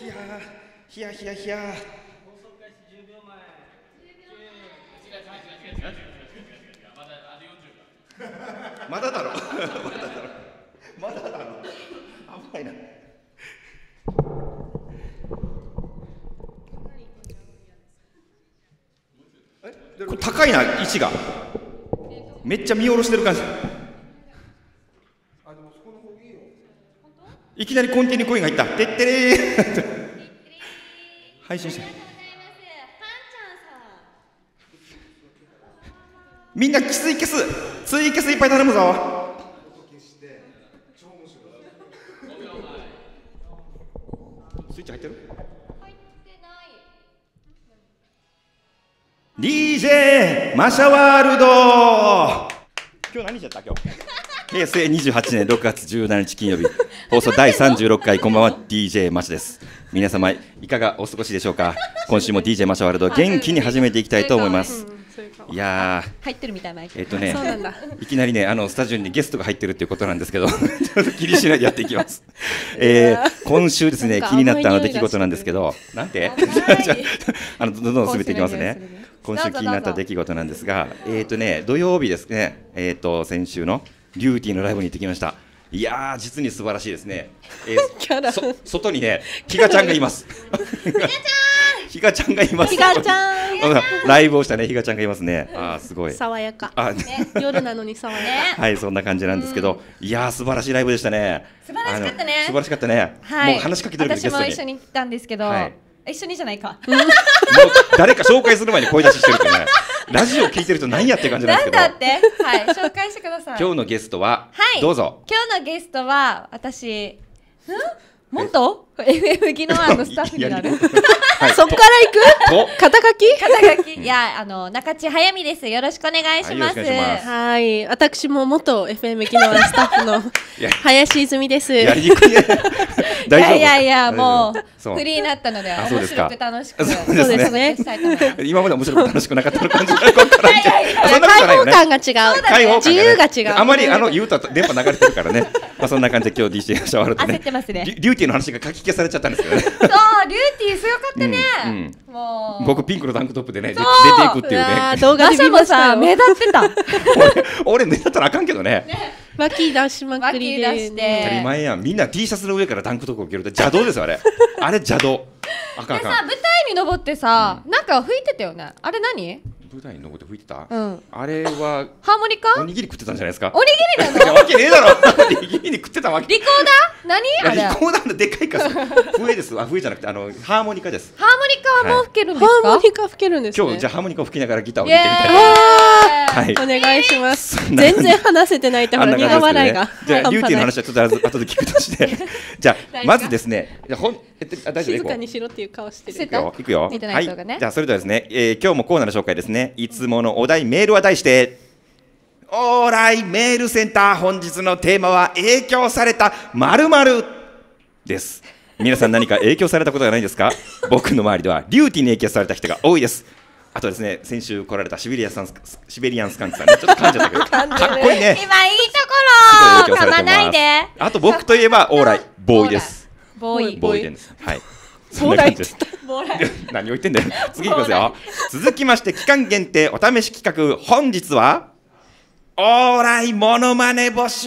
ひやひやひや。まだだろ。まだだろ。危ないな。これ高いな、位置が。めっちゃ見下ろしてる感じ。いきなりコンティニューコインが入った。てってれー。配信して。みんなツイキャスいっぱい頼むぞ。スイッチ入ってる？入ってない。DJ マシャワールド。今日何日だった今日？平成28年6月17日金曜日、放送第36回、こんばんは、DJ マシです。皆様いかがお過ごしでしょうか。今週も DJ マシャワールド元気に始めていきたいと思います。いやー、 入ってるみたいな。いきなりね、スタジオにゲストが入ってるっていうことなんですけどちょっと気にしないでやっていきます。今週ですね、気になった出来事なんですけど、なんてどんどん進めていきますね。今週気になった出来事なんですが、土曜日ですね、先週のリューティーのライブに行ってきました。いやー、実に素晴らしいですね。外にね、ひがちゃんがいます。ひがちゃんがいます。 ひがちゃん。 ライブをしたね、ひがちゃんがいますね。あー、すごい。 爽やか。夜なのに爽やか。 はい、そんな感じなんですけど、いやー、素晴らしいライブでしたね。 素晴らしかったね。 素晴らしかったね。もう話しかけてるけど、 私も一緒に来たんですけど、一緒にじゃないか。 もう誰か紹介する前に声出ししてるからね。ラジオ聞いてると何やって感じなんですけど。 なんだって。はい、紹介してください。 今日のゲストは、どうぞ。 今日のゲストは私。元 FM ギノワンのスタッフになる。そっから行く？肩書き？いや、中地早見です。よろしくお願いします。 はい、私も元 FM ギノワンスタッフの林泉です。 やりにくいね。 いやもうフリーになったので面白く楽しく。 そうですね。 今まで面白く楽しくなかったの感じ。開放感が違う。自由が違う。 あまり言うと電波流れてるからね。そんな感じで今日 DJ シャワールドね。 焦ってますね。 リューティーの話が書き消されちゃったんですけどね。そう、 リューティーすごかったね。 もう僕ピンクのタンクトップでね出ていくっていうね。 動画で見ましたよ。 目立ってた。 俺目立ったらあかんけどね。 脇出しまくりで。 当たり前やん。みんな T シャツの上からタンクトップを着ると邪道ですよあれ。あれ邪道。あかんあかん。 舞台に登ってさ、なんか吹いてたよね。あれ何？ 舞台に登って吹いてた？ あれはハーモニカ？ おにぎり食ってたんじゃないですか？ おにぎりなの？ わけねえだろ。おにぎり食ってたわけ。 リコーダー？何？ リコーダーのでっかいか。笛です。笛じゃなくてハーモニカです。 ハーモニカも吹けるんですか？ ハーモニカ吹けるんですね。 今日じゃあハーモニカを吹きながらギターを弾いてみたい。 はい。お願いします。全然話せてないところ苦笑いが。 じゃあリューティーの話はちょっと後で聞くとして、じゃあまずですね、大丈夫？ 静かにしろっていう顔してる。 行くよ。はい。じゃあそれではですね、今日もコーナーの紹介ですね。いつものお題メールは題してオーライメールセンター。本日のテーマは影響された〇〇です。皆さん何か影響されたことがないですか？僕の周りではリューティーに影響された人が多いです。あとですね、先週来られたシベリアンスカンクさんね、ちょっと噛んじゃったけどかっこいいね。 今いいところ噛まないで。 あと僕といえばオーライボーイです。 ボーイです。はい。そんな感じです。何を言ってんだよ。次いきますよ。続きまして期間限定お試し企画、本日はオーライモノマネ募集。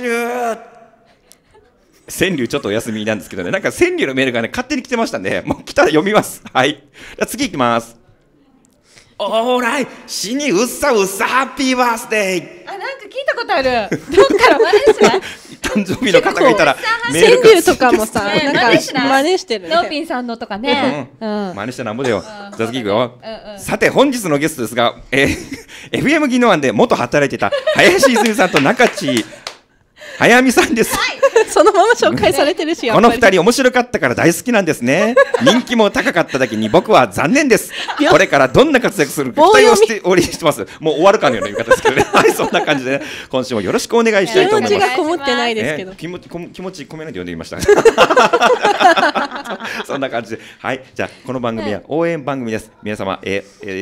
川柳ちょっとお休みなんですけどね、なんか川柳のメールがね勝手に来てましたんで、もう来たら読みます。はい。じゃあ次いきます。オーライ死にうっさうっさハッピーバースデー。 なんか聞いたことある。どっから真似しない？ 誕生日の方がいたら川柳とかもさ、なんか真似してるね。 ノーピンさんのとかね。 真似してなんぼだよ。じゃあ次いくよ。さて本日のゲストですが、FM ギノワンで元働いてた林泉さんと中地早見さんです。 そのまま紹介されてるし、 この2人面白かったから大好きなんですね。人気も高かっただけに僕は残念です。これからどんな活躍するか期待をしておりしてます。もう終わるかのような言い方ですけどね。はい、そんな感じで、ね、今週もよろしくお願いしたいと思います。 気持ちがこもってないですけど、 気持ち込めないで読んでみました。そんな感じで、はい、じゃあこの番組は応援番組です。皆様、ゲ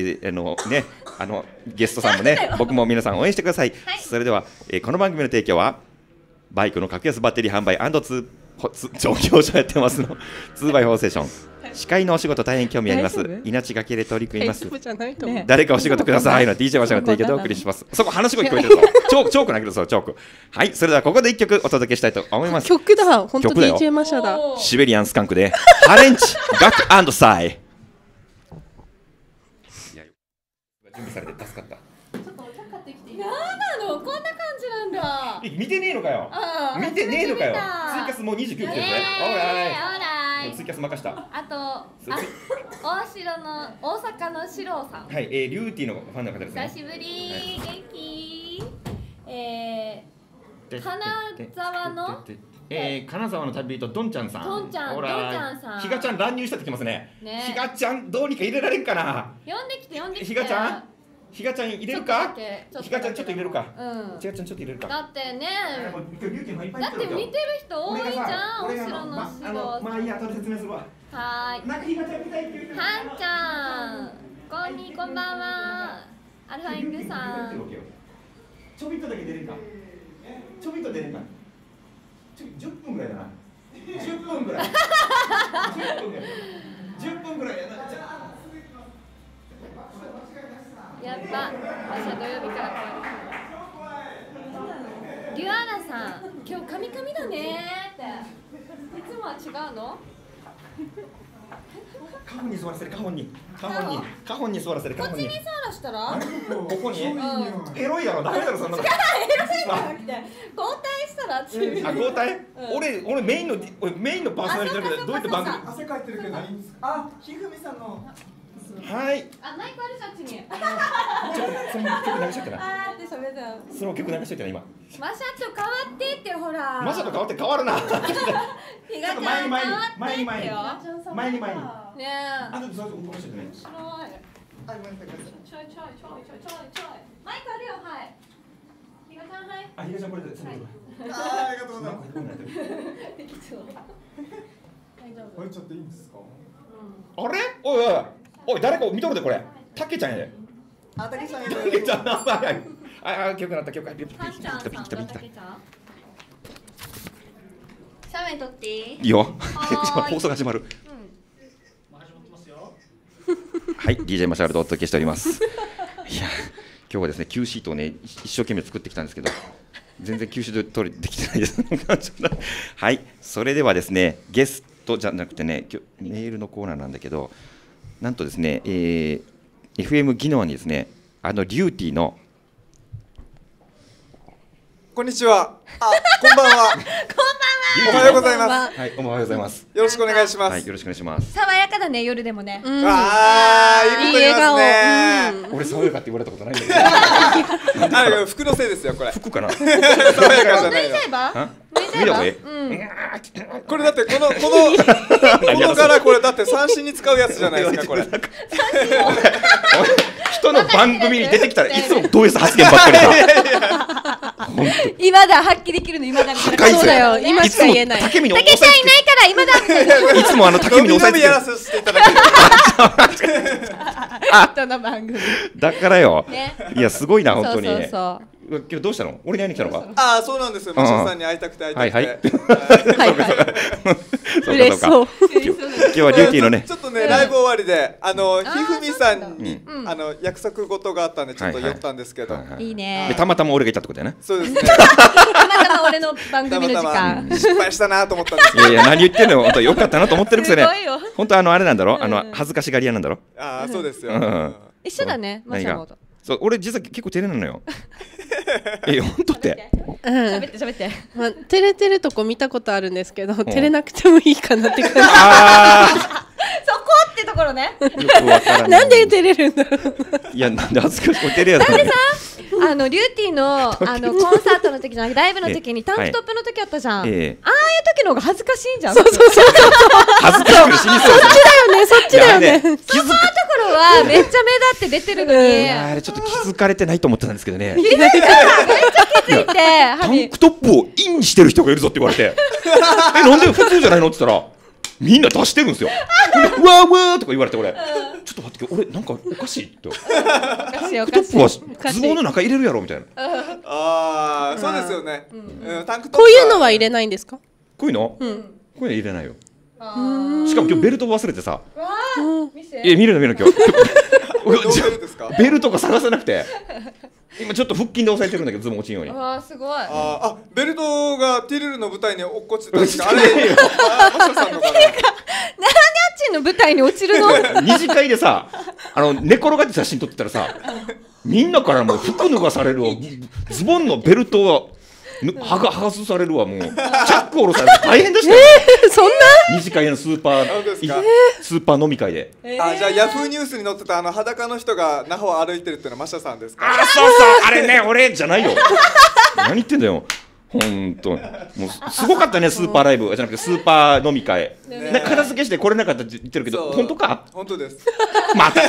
ストさんもね、僕も皆さん応援してください。それでは、この番組の提供はバイクの格安バッテリー販売&2乗用車やってますの 2x4 ステーション、 司会のお仕事大変興味あります。命がけで取り組みます。 ね、 誰かお仕事くださいの DJ マシャの提供でお送りします。そこ話し声聞こえてるぞ。チョーク投げるぞ、チョーク。はい、それではここで一曲お届けしたいと思います。 曲だ、本当 DJ マシャだ。 シベリアンスカンクでハレンチガク&サイ。準備されて助かった。 なんなの、こんな感じなんだ。 見てねえのかよ。見てねえのかよ。ツイキャスもう29来てるぜ。オーライ。ツイキャス任した。 あと、大阪のシロさん。 はい、リューティーのファンの方ですね。 久しぶり、元気。金沢の。 金沢の旅人どんちゃんさん。 どんちゃんさん。 ひがちゃん乱入したってきますね。ひがちゃんどうにか入れられんかな。 呼んできて。 ひがちゃん入れるか。ひがちゃんちょっと入れるか。ひがちゃんちょっと入れるか。 だってね。だって見てる人多いじゃん。お城の城。 まあいいや、後で説明するわ。 はーい。はんちゃん。こんばんは。アルファイングさん。 ちょびっとだけ出るか。ちょびっと出るか。10分ぐらいだな。10分ぐらい。10分ぐらいやな。やっぱ、明日土曜日からリュアナさん、今日カミカミだねって。いつもは違うの？ カホンに座らせる、カホンに座らせる。 こっちに座らしたら？ ここに？エロいやろ、ダメだろそんなの。 エロいじゃなくて、交代したらっていう。 交代？俺メインのパーソナリティだけど、どうやって番組？ 汗かいてるけど何ですか？あ、ひふみさんの。 はい。あ、マイクあるじゃん、ちに。 ちょっとその曲流しといてな。 あーってそれだ。 その曲流しといてな今。 マシャと変わってってほら。 マシャと変わって変わるな。 ひがちゃん変わってってよ。 前に。ねえ。 あとそれ動かしてね。 面白い。あ、ごめんなさい。ちょい。マイクあるよ、はい。ひがちゃんはい。 あ、ひがちゃんこれで。 ありがとうございます。 できそう。 これちょっといいんですか？ あれ？おい、誰か見とるでこれ。たけちゃんやで。 あ、たけちゃんやで。 たけちゃんなばい。曲なった曲。ピン来た。 写メ撮っていい？ いいよ。放送が始まる。はい、DJ マシャルとお届けしております。いや、今日はですね、Qシートをね一生懸命作ってきたんですけど、全然 Qシートできてないです。はい、それではですね、ゲストじゃなくてね、メールのコーナーなんだけど。なんとですね、FM ギノアにですね、リューティーのこんにちは。こんばんは。おはようございます。 はい、おはようございます。 よろしくお願いします。 はい、よろしくお願いします。 爽やかだね、夜でもね。 いい笑顔ね。 俺爽やかって言われたことないんだけど。 服のせいですよ、これ。 服かな。 爽やかじゃないよ。これだってこの柄これだって三振に使うやつじゃないですかこれ。 人の番組に出てきたらいつも同一発言ばっかりさ。 今だはっきりできるの今だみたいな。 そうだよ。今しか言えない。 竹見のいないから今だみたいな。 いつも竹見の押さえやらせていただける。 人の番組。 だからよ。いやすごいな本当に。 そう。 今日どうしたの？俺に会いに来たのか？ ああそうなんですよ。マシャさんに会いたくて。 はいはい。 嬉しそう。 今日はリューティーのね。 ちょっとねライブ終わりでひふみさんに約束事があったんでちょっと寄ったんですけど。 いいね。 でたまたま俺がいたってことだよね。 そうですね。 たまたま俺の番組の時間。 失敗したなと思ったんです。 いや何言ってんの本当よかったなと思ってるくせね。本当あれなんだろ？恥ずかしがり屋なんだろ？ ああそうですよ。 一緒だね。マシャのこと。 そう俺実は結構照れなのよ。本当って。 喋って。 まあ照れてるとこ見たことあるんですけど、照れなくてもいいかなって感じ。 そこってところね。 よくわからない。 なんで照れるんだろう。 いやなんで恥ずかしい照れやだ。 なんでさ、リューティーのコンサートの時のライブの時にタンクトップの時あったじゃん。ああいう時の方が恥ずかしいんじゃん。 そう。 恥ずかしく死にそう。 そっちだよね。 そのところはめっちゃ目立って出てるのに。 あれちょっと気づかれてないと思ってたんですけどね。 めっちゃ気づいて。 タンクトップをインにしてる人がいるぞって言われて。なんで普通じゃないのって言ったら。みんな出してるんですよ。うわーとか言われて俺、ちょっと待って俺なんかおかしいって。タンクトップはズボンの中入れるやろみたいな。 ああそうですよね。タンクトップこういうのは入れないんですか？ こういうの入れないよ。 しかも今日ベルト忘れてさ。見るの今日。ベルトが探せなくて。今ちょっと腹筋で押さえてるんだけどズボン落ちんように。 すごい。 ベルトがティルルの舞台に落っこちてたんですか。あれマシャさんのかな。 なんであっちの舞台に落ちるの。 二次会でさ、寝転がって写真撮ってたらさ、みんなからもう服脱がされるわ、ズボンのベルトは剥がされるわ、もうチャック下ろされて大変でしたよ。 そんな二次会のスーパー飲み会で。 じゃあヤフーニュースに載ってた裸の人が那覇を歩いてるっていうのはマシャさんですか。 そうあれね、俺じゃないよ。何言ってんだよ。本当もうすごかったね、スーパーライブじゃなくてスーパー飲み会。片付けして来れなかったって言ってるけど、本当か。 本当です。 また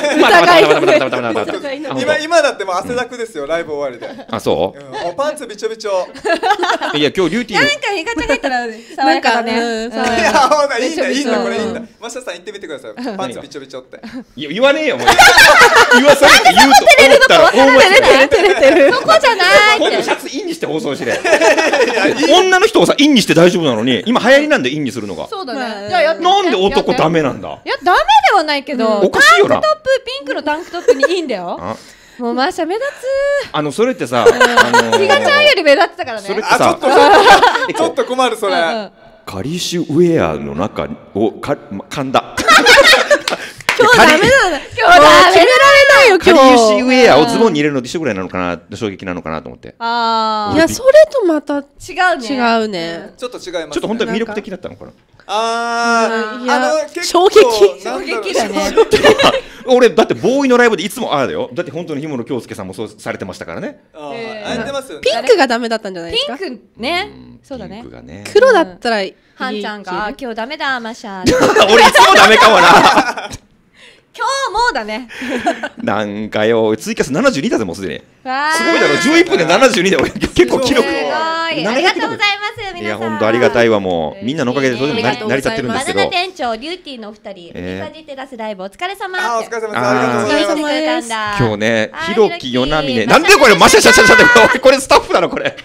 今だってもう汗だくですよ、ライブ終わりで。 そう。 パンツびちょびちょ。 いや今日リューティーなんかヒガちゃんが言ったら爽やかだね。 いやほんといいんだこれいいんだ。マシャさん言ってみてください。パンツびちょびちょって。いや言わねえよ。言わされて言うと思ったら大間違い。 そこじゃないって。 シャツインにして放送して。女の人をさインにして大丈夫なのに、今流行りなんでインにするのが。 そうだね。 なんで男ダメなんだ。 いやダメではないけど、 おかしいよな。 タンクトップピンクのタンクトップにいいんだよ。もうマーシャ目立つ。 それってさ、 ヒガちゃんより目立ってたからね。 それってさ、 ちょっと困るそれ。 カリッシュウェアの中を噛んだ。 今日ダメなんだ。今日決められないよ今日。 カリッシュウェアをズボンに入れるのと一緒ぐらいなのかな、衝撃なのかなと思って。 いやそれとまた違うね。 ちょっと違います。 ちょっと本当に魅力的だったのかな。 衝撃だね。 俺だってボーイのライブでいつもだよ。だって本当に日村京介さんもそうされてましたからね。 ピンクがダメだったんじゃないですか。 ピンクね。そうだね。 黒だったらハンちゃんが今日ダメだマシャ。 俺いつもダメかもな。 今日もだね。 なんかよ、ツイキャス72だぜもうすでに。すごいだろ、11分で72で俺結構記録。 ありがとうございます皆さん。 いや本当ありがたいわ、もうみんなのおかげでどうでも成り立ってるんですけど。 バナナ店長リューティーのお二人、リカジテラスライブお疲れ様。 お疲れ様です。ありがとうございます。 今日ね、ひろきよなみね、なんでこれマシャシャシャシャってこれスタッフなのこれ。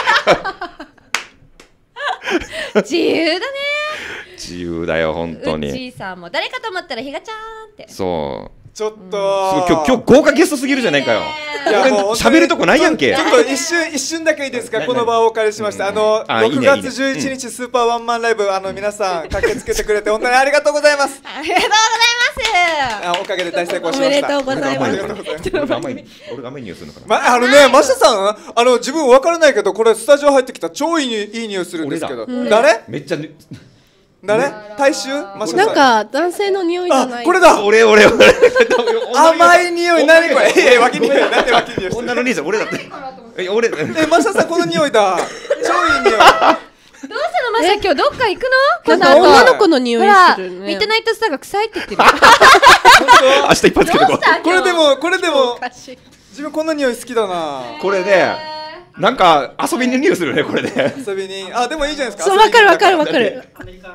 自由だね。 自由だよ本当に。 うっちーさんも誰かと思ったらひがちゃんって。 そう。 ちょっと今日豪華ゲストすぎるじゃないかよ。喋るとこないやんけ。 ちょっと一瞬だけいいですか。この場をお借りしまして、6月11日スーパーワンマンライブ、皆さん駆けつけてくれて本当にありがとうございます。 ありがとうございます。 おかげで大成功しました。 おめでとうございます。 俺がメニューするのかな。 マシャさん自分分からないけどこれスタジオ入ってきた超いい匂いするんですけど、誰？ めっちゃ。 誰？大衆？ なんか男性の匂いじゃない。 これだ。 俺。 甘い匂い。何これ？脇匂い。なんで脇匂い？ 女の兄さん俺だって。俺。 マシャさんこの匂いだ。超いい匂い。 どうしたのマシャ今日どっか行くの？ なんか女の子の匂いするね。 ミッドナイトスターが臭いって言ってる。 明日一発けどこ。 これでも自分こんな匂い好きだな。 これね。なんか遊びに匂いするねこれで。 遊びにでもいいじゃないですか。 そうわかる。 アメリカ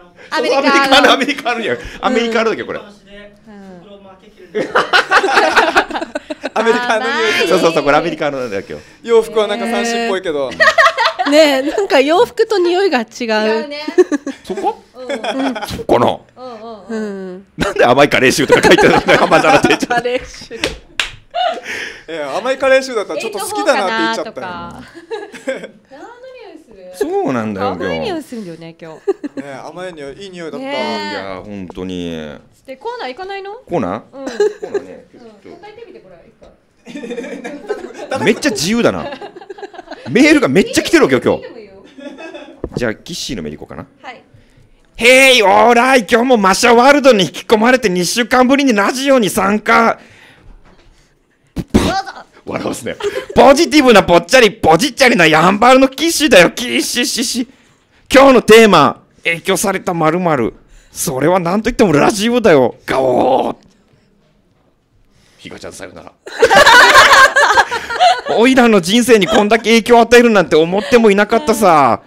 のだけどこれ。 アメリカの匂い。 そうこれアメリカのだけど。 洋服はなんか三種っぽいけど。 ねえなんか洋服と匂いが違う。 そこ？そこの。なんで甘いカレー臭とか書いてあるの？甘いカレー臭。 甘いカレー臭だったらちょっと好きだなって言っちゃったよ。 そうなんだよ今日。 甘い匂いするんだよね今日。 甘い匂いいい匂いだった。 いや本当に。 でコーナー行かないの？ コーナー？コーナーね。 叩いてみてこれ。 めっちゃ自由だな。メールがめっちゃ来てるわけよ今日。じゃあキッシーのメール行こうかな。 はい。 へいオーライ、今日もマシャワールドに引き込まれて2週間ぶりにラジオに参加。笑わすね。ポジティブなぽっちゃりポジッチャリなやんばるのキッシュだよ。キッシュシシ。今日のテーマ、影響された〇〇。それは何と言ってもラジオだよ。ガオー。ひがちゃんさよなら。おいらの人生にこんだけ影響を与えるなんて思ってもいなかったさ。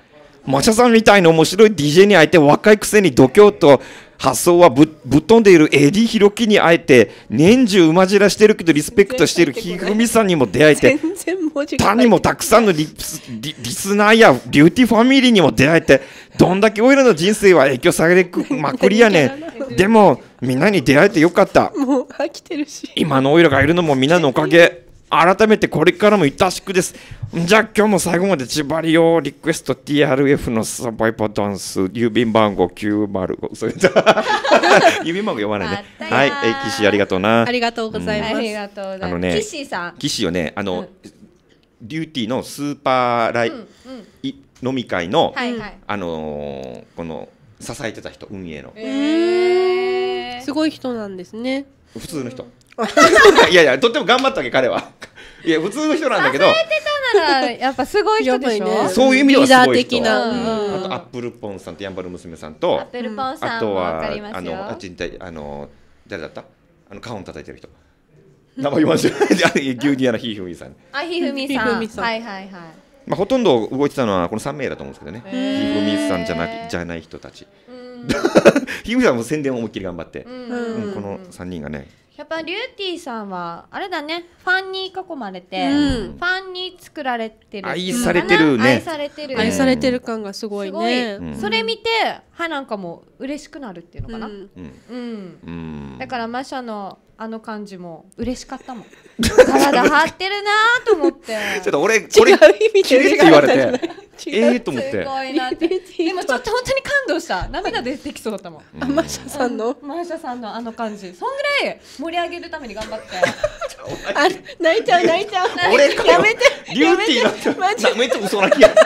マシャさんみたいな面白い DJ に会えて、若いくせに度胸と発想はぶっ飛んでいる AD ひろきに会えて、年中馬じらしてるけどリスペクトしているひふみさんにも出会えて、他にもたくさんのリスナーやビューティーファミリーにも出会えて、どんだけオイラの人生は影響されまくりやねん。でもみんなに出会えてよかった。 もう飽きてるし、 今のオイラがいるのもみんなのおかげ。改めてこれからもいたしくです。じゃあ今日も最後まで千葉りをリクエスト TRF のサバイバーダンス郵便番号905、それ郵便番号読まないね。はい、岸ありがとうな。 ありがとうございます。 ありがとうございます。岸さん。 岸よね、デューティーのスーパーライ、飲み会の、この支えてた人、運営の。 すごい人なんですね。 普通の人。いやいや、とっても頑張ったわけ彼は。いや普通の人なんだけど。 支えてたならやっぱすごい人でしょ。 そういう意味ではすごい人。 リーダーあとアップルポンさんとヤンバル娘さんと、 アップルポンさんもわかりますよ。 あっちに誰だった？カホン叩いてる人。名前言わんし。牛ディアのひふみさん。 あ、ひふみさん。はいはいはい。 まあほとんど動いてたのはこの3名だと思うんですけどね。ひふみさんじゃない人たち。ひふみさんも宣伝を思いっきり頑張って、この3人がね。 やっぱリューティーさんはあれだね、ファンに囲まれて、ファンに作られてる、 愛されてるね、 愛されてる感がすごいね。 それ見て歯なんかも嬉しくなるっていうのかな。だからマシャのあの感じも嬉しかったもん。体張ってるなと思って。 ちょっと俺違う意味でって言われて、と思って。 すごいなって。でもちょっと本当に感動した。涙出てきそうだったもん。 マシャさんのあの感じ。そんぐらい盛り上げるために頑張って。 泣いちゃう。 俺やめて。 リューティーなんてめっちゃ嘘泣きや。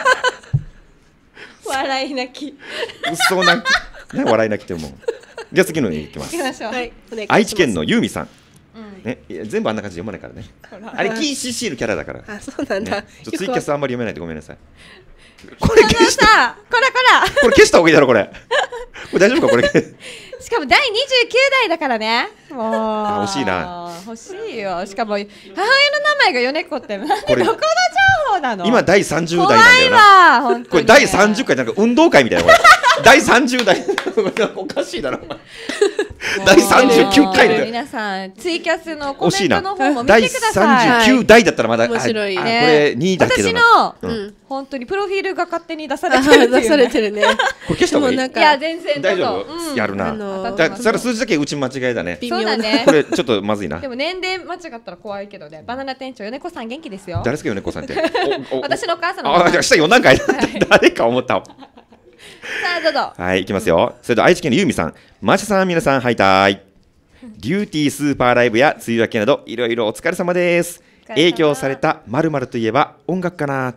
笑い泣き。 嘘泣き。ね、笑い泣きってもう。じゃあ次のに行きます。愛知県のユーミさん。ね、全部あんな感じで読まないからね。あれ KCC のキャラだから。 あ、そうなんだ。 ツイキャスあんまり読めないでごめんなさい。 これ消した。これ消した方がいいだろこれ。これ大丈夫かこれ。 しかも第29代だからね。もう欲しいな。 欲しいよ。しかも母親の名前がヨネコってなんでどこの情報なの？ 今第30代なんだよな。これ第30回なんか運動会みたいなこれ。第30代おかしいだろ。第39回で皆さんツイキャスのコメントの方も見てください。 第39代だったらまだ面白いね。 これ2位だけどな。 私の本当にプロフィールが勝手に出されてる。 出されてるね。 これ消した方がいい？いや全然大丈夫。やるな。それ数字だけうち間違いだね。 そうだね。 これちょっとまずいな。 でも年齢間違ったら怖いけどね。バナナ店長米子さん元気ですよ。 誰ですか米子さんって？ 私のお母さんの。 あ、じゃあ下4段階誰か思った。 さあどうぞ。 はい、いきますよ。それでは愛知県のユーミさん、マシャさん、皆さん、はいたい。デューティースーパーライブや梅雨明けなどいろいろお疲れ様です。影響された〇〇といえば音楽かな。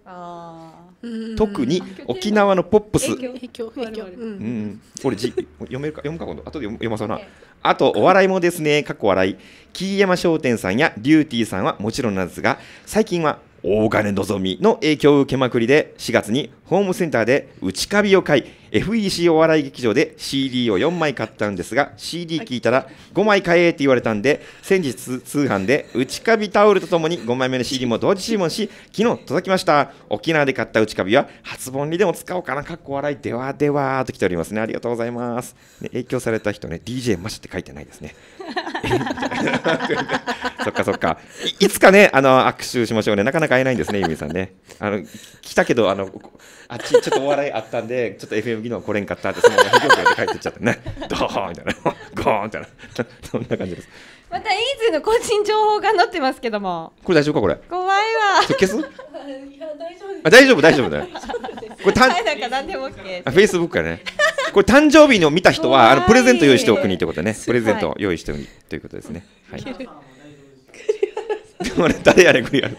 特に沖縄のポップス。これ読めるか読むか今度後で読まそうな。あとお笑いもですね、かっこ笑い。木山商店さんやデューティーさんはもちろんなんですが、最近は大金のぞみの影響を受けまくりで4月にホームセンターで内カビを買い FEC お笑い劇場で CD を4枚買ったんですが CD 聞いたら5枚買えって言われたんで先日通販で内カビタオルとともに5枚目の CD も同時注文し昨日届きました。沖縄で買った内カビは初盆にでも使おうかなかっこ笑いではではと来ておりますね。ありがとうございます、ね、影響された人ね DJ マシって書いてないですねそっかそっか いつかね握手しましょうね。なかなか会えないんですねユミさんね。来たけどあっちちょっとお笑いあったんでちょっと FM 技能来れんかったってそのまま非常に帰ってっちゃってねドーンみたいなゴーンみたいなそんな感じです。 またイーズの個人情報が載ってますけどもこれ大丈夫かこれ怖いわ。 消す大丈夫大丈夫だよこれなんか何でも OK。 フェイスブックやねこれ誕生日の見た人はプレゼント用意しておくにということでねプレゼントを用意しておくにということですね。はいでもね誰やねんクリアル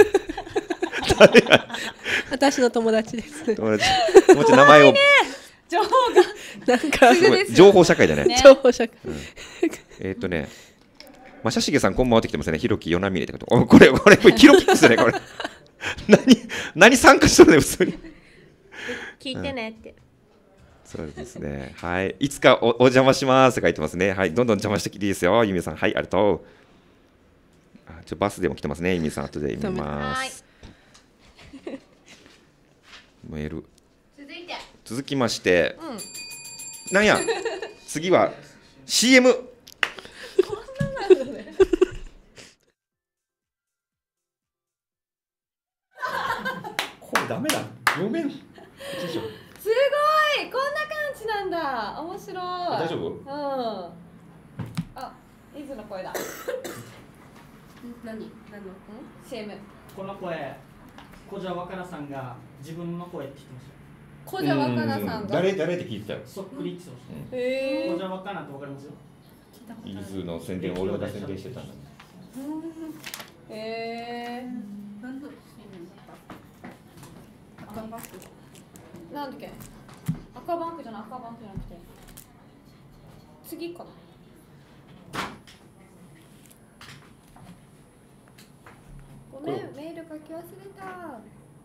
私の友達です。 友達もうちょ名前を情報がなんか情報社会だね。 情報社会。 マシャシゲさんこんばんはってきてますね。ひろきよなみれってこと。これキロキックスねこれ。何参加しとるね普通に。 聞いてねって。 そうですね。はい。いつかお邪魔しますって書いてますね。はい。どんどん邪魔してきていいですよ。ゆみさんはいありがとう。バスでも来てますね。ゆみさん後で見ます。メール。 続きまして、なんや次は CM。 こんなのねこれダメだ、読めん。すごい、こんな感じなんだ。面白い。 大丈夫？うん。 あ、伊豆の声だ。 何の ？CM。 この声、小蛇若菜さんが自分の声って言ってました。 小蛇若菜さんが。 誰って聞いてたよ。 そっくりって言ってました。小蛇若菜ってわかりますよ。 伊豆の宣伝を俺が宣伝してたんだ。 何の CM だった？赤バンク。 なんだっけ？赤バンクじゃない、赤バンクじゃなくて。次かな。ごめん、メール書き忘れた。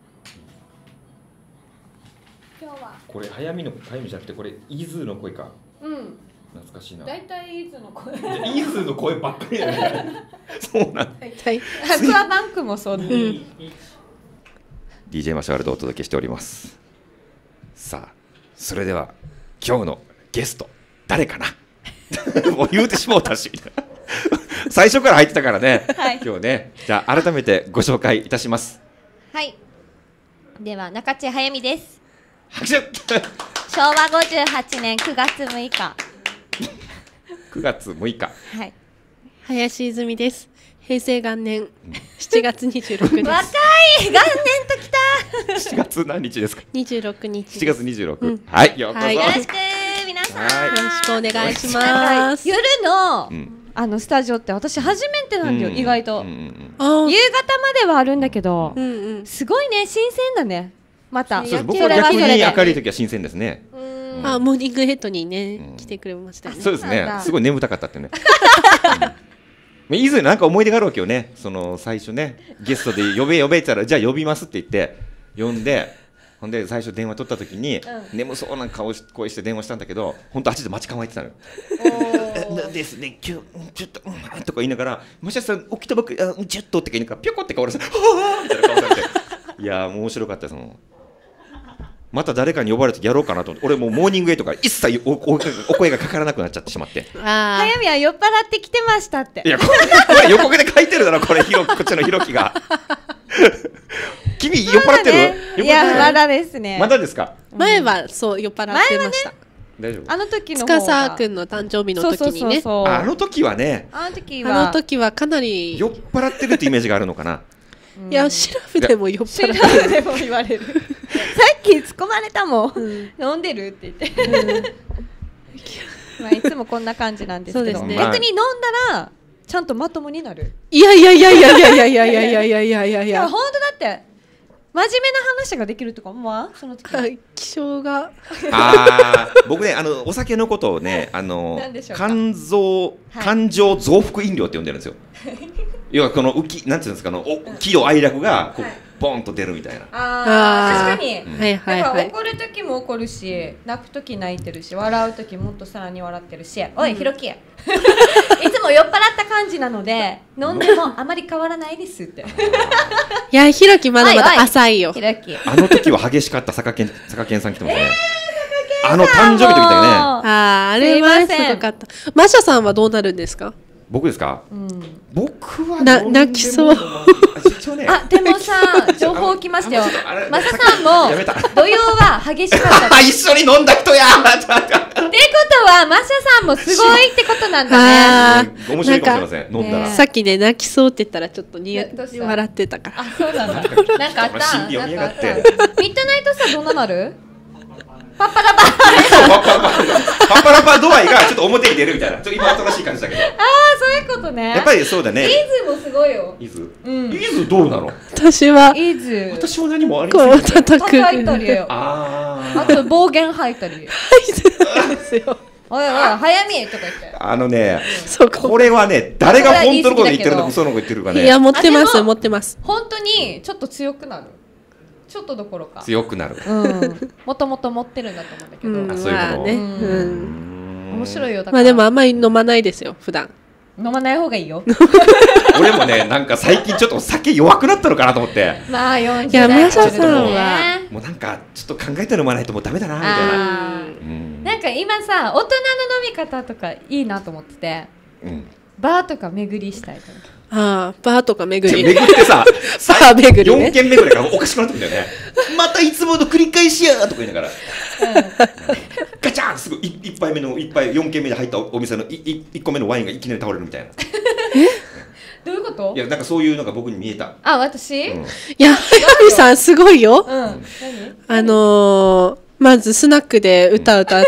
今日は。これ早見じゃなくてこれ伊豆の声か。 うん。 懐かしいな。 大体伊豆の声。 伊豆の声ばっかりだね。そうなん。 大体。アクアバンクもそう。 DJ マシュワルドをお届けしております。さあ、それでは今日のゲスト誰かな。もう言うてしもうたし。最初から入ってたからね。はい、今日ね。じゃあ改めてご紹介いたします。 はい。では中地早美です。 拍手。 昭和58年9月6日。 9月6日。 はい。 林泉です。平成元年7月26日です。若い、 元年ときた。 7月何日ですか。 26日。 7月26。はい、ようこそ。 よろしく皆さん。 よろしくお願いします。 夜のスタジオって私初めてなんだよ、意外と。夕方まではあるんだけど、すごいね、新鮮だね。また。 僕は逆に明るい時は新鮮ですね。 モーニングヘッドにね来てくれましたね。 そうですね。すごい眠たかったってね。伊豆なんか思い出があるわけよね。その最初ね、ゲストで呼べって言ったらじゃあ呼びますって言って呼んで、ほんで最初電話取った時に眠そうな声して電話したんだけど、本当あっちで待ち構えてたのよ。ですね、今日ちょっととか言いながら、もしかしたら起きたばっかりちょっとって言いながらピョコって顔して、はあみたいな顔されて、いや面白かったですもん。また誰かに呼ばれてやろうかなと思って、俺もうモーニングエイトから一切お声がかからなくなっちゃってしまって。 早見は酔っ払ってきてましたって。 いやこれ横で書いてるだろ、こっちのひろきが。君酔っ払ってる？ いやまだですね。 まだですか？ 前はそう酔っ払ってました。 大丈夫？ あの時の司くんの誕生日の時にね。 あの時はね。 あの時はかなり酔っ払ってるってイメージがあるのかな。 いやシラフでも酔っ払ってる。 シラフでも言われる。さっき突っ込まれたもん。飲んでるって言って。まあいつもこんな感じなんですけど、逆に飲んだらちゃんとまともになる。 いや本当だって。真面目な話ができるとか、まあその時気象が僕ねお酒のことをね感情増幅飲料って呼んでるんですよ。要はこのなんていうんですか喜怒哀楽がこうボンと出るみたいな。 確かに。だから怒る時も怒るし、泣く時泣いてるし、笑う時もっとさらに笑ってるし、おいひろきいつも酔っ払った感じなので飲んでもあまり変わらないですって。 いやひろきまだまだ浅いよ。 あの時は激しかった。坂健さん来てますね。誕生日の時だよね。 あれはすごかった。マシャさんはどうなるんですか？ 僕ですか？僕は泣きそう。 でもさ、情報来ましたよ。マサさんも土曜は激しかった。 一緒に飲んだ人や。 ってことはマサさんもすごいってことなんだね。 面白いかもしれません。飲んだら。 さっきね泣きそうって言ったらちょっと笑ってたから。 あ、そうなんだ。なんかあった。ミッドナイトさどうなる？パッパラパパパラパ度合いがちょっと表に出るみたいな。ちょっと今新しい感じだけど。 そういうことね。 やっぱりそうだね。 伊豆もすごいよ。 伊豆どうなの？ 私は何もありません。 叩いたり、あと暴言吐いたり。吐いてるんですよ。おい早見とか言って。 これはね、誰が本当のこと言ってるのか嘘のこと言ってるかね。 いや持ってます。 本当にちょっと強くなる。ちょっとどころか強くなる。 もともと持ってるんだと思うんだけど。 そういうことね。 面白いよ。 まあでもあんまり飲まないですよ普段。 飲まない方がいいよ。 俺もね、なんか最近ちょっと酒弱くなったのかなと思って。 まあ40 いや、 代マサさんはもうなんかちょっと考えて飲まないともうダメだなみたいな。 なんか今さ、大人の飲み方とかいいなと思ってて、バーとか巡りしたいと思って。 ああ、バーとか巡り。 巡ってさ、 バー巡りね。 4軒巡りからおかしくなってくるんだよね。またいつもの繰り返しやとか言いながら。ガチャンすぐ1杯目の4軒目で入ったお店の1個目のワインがいきなり倒れるみたいな。 どういうこと？ いや、なんかそういうのが僕に見えた。 あ、私？ いや、ハミさんすごいよ。まずスナックで歌って、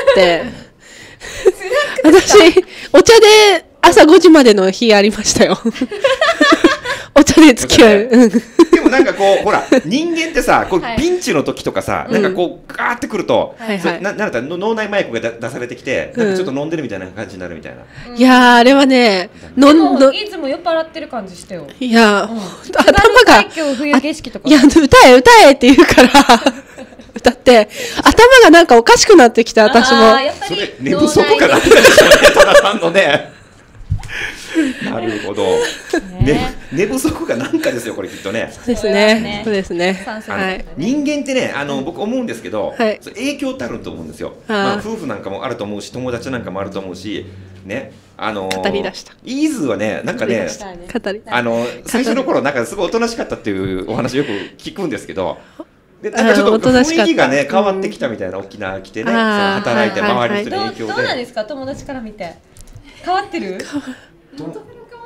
私お茶で朝5時までの日ありましたよ。お茶で付き合う。 でもなんかこうほら人間ってさ、こうピンチの時とかさ、なんかこうガーってくると、なんだったら脳内麻薬が出されてきて、なんかちょっと飲んでるみたいな感じになるみたいな。 いやあれはね、 いつも酔っ払ってる感じしてよ。 いや頭が、 冬景色とか。 いや歌えって言うから。歌って頭がなんかおかしくなってきて、私もそれ寝不足かなんかでしょうね、多田さんのね。なるほど、寝不足がなんかですよこれきっとね。 そうですね、そうですね。 人間ってね、僕思うんですけど、影響ってあると思うんですよ。夫婦なんかもあると思うし、友達なんかもあると思うしね。 語り出した。 イーズはね、なんかね、最初の頃なんかすごいおとなしかったっていうお話よく聞くんですけど、なんかちょっと雰囲気がね変わってきたみたいな。沖縄来てね、働いて周りの人に影響で。 どうなんですか、友達から見て変わってる？もと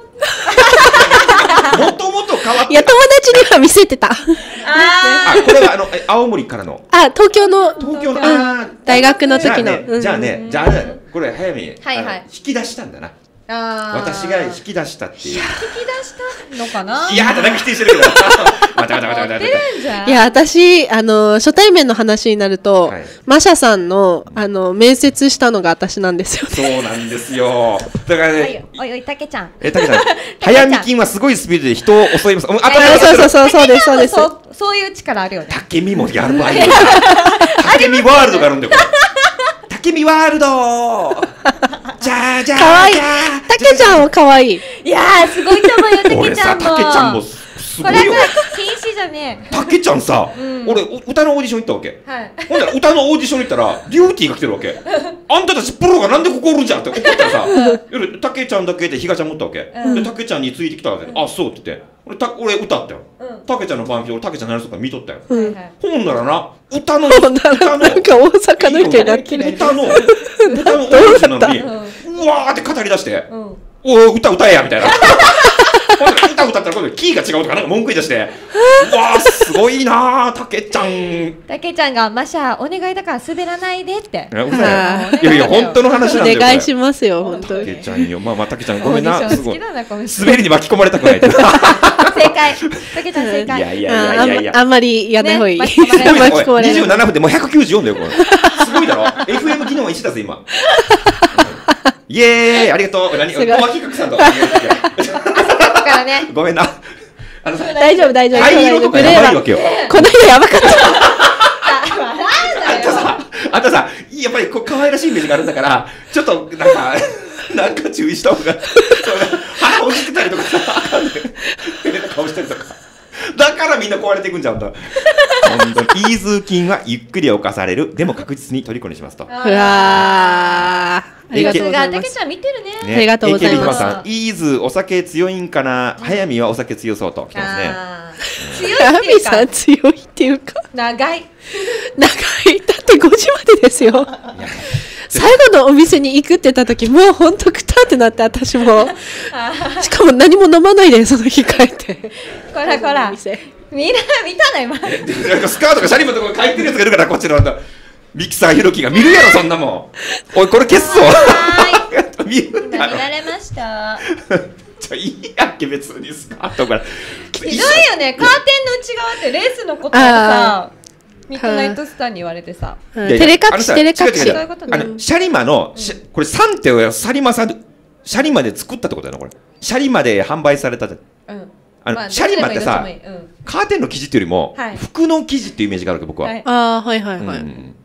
もと変わって。 いや、友達には見せてた。 これは青森からの。 東京の大学の時の。 じゃあこれ早めに引き出したんだな。私が引き出したっていう。引き出したのかな。 いや、なんか否定してるけど。 いや、私初対面の話になると、マシャさんの面接したのが私なんですよ。 そうなんですよ。だからね。 おいたけちゃん。 早見金はすごいスピードで人を襲います。 そうですそうです。 そういう力あるよね。 たけみもやる場合。たけみワールドがあるんだよ。たけみワールド。じゃあかわいい。 たけちゃんはかわいい。 いやー、すごいと思うよ、たけちゃんも。 たけちゃんもすごいよ。 禁止じゃねえ。 たけちゃんさ、俺歌のオーディション行ったわけ。ほんなら歌のオーディション行ったらリューティーが来てるわけ。あんたたちプロがなんでここおるんじゃんって怒ったらさ、夜たけちゃんだけでひがちゃん持ったわけ。でたけちゃんについてきたわけ。あ、そうって言って。俺歌ったよ。たけちゃんの番組、俺たけちゃんのやつとか見とったよ。ほんならな、歌のなんか大阪の人になってる。 歌のオーディションなのに、うわーって語り出して、おい歌えやみたいな。歌ったら今度キーが違うとかなんか文句言い出して、うわーすごいなー、たけちゃん。 たけちゃんがマシャお願いだから滑らないでって。 いやいや本当の話なんだよ。 お願いしますよ本当に。 たけちゃんよ、まあたけちゃんごめんな、すごい滑りに巻き込まれたくない。 正解。たけちゃん正解。 いやあんまりやらない方がいい。 27分でもう194だよこれ。すごいだろ。FM 機能1だぜ今。イエーイ、ありがとう。何？小牧角さんと。 からね。 ごめんな。 大丈夫。 灰色とかやばいわけよ。 この人やばかった。 あんたさ、やっぱり可愛らしいイメージがあるんだから、ちょっとなんか注意した方が。腹落ちてたりとかさ、あかんねん。顔したりとか。だからみんな壊れていくんじゃんだ。本当にイーズー菌はゆっくり侵される、でも確実に虜にしますと。 うわー、ありがとうございます。 たけちゃん見てるね。 ありがとうございます。 イーズお酒強いんかな、早見はお酒強そうと来てますね。 強いっていうか。 さん強いっていうか。 長い。 だって5時までですよ。最後のお店に行くって言った時、もうほんとくたってなって、私もしかも何も飲まないでその日帰ってこらみんな見たの今。 なんかスカートがシャリのところ書いてるやつがいるから、こっちのミキサーひろきが見るやろそんなもん。おいこれ消すぞ。 見られました。 いいやっけ別にスカートからひどいよね。カーテンの内側ってレースのことさ、ミッドナイトスターに言われてさ、 照れ隠し。 シャリマのこれ3ってシャリマさん、シャリマで作ったってことだよなこれ。シャリマで販売された。シャリマってさ、カーテンの生地っていうよりも服の生地っていうイメージがあるけど僕は。 はい。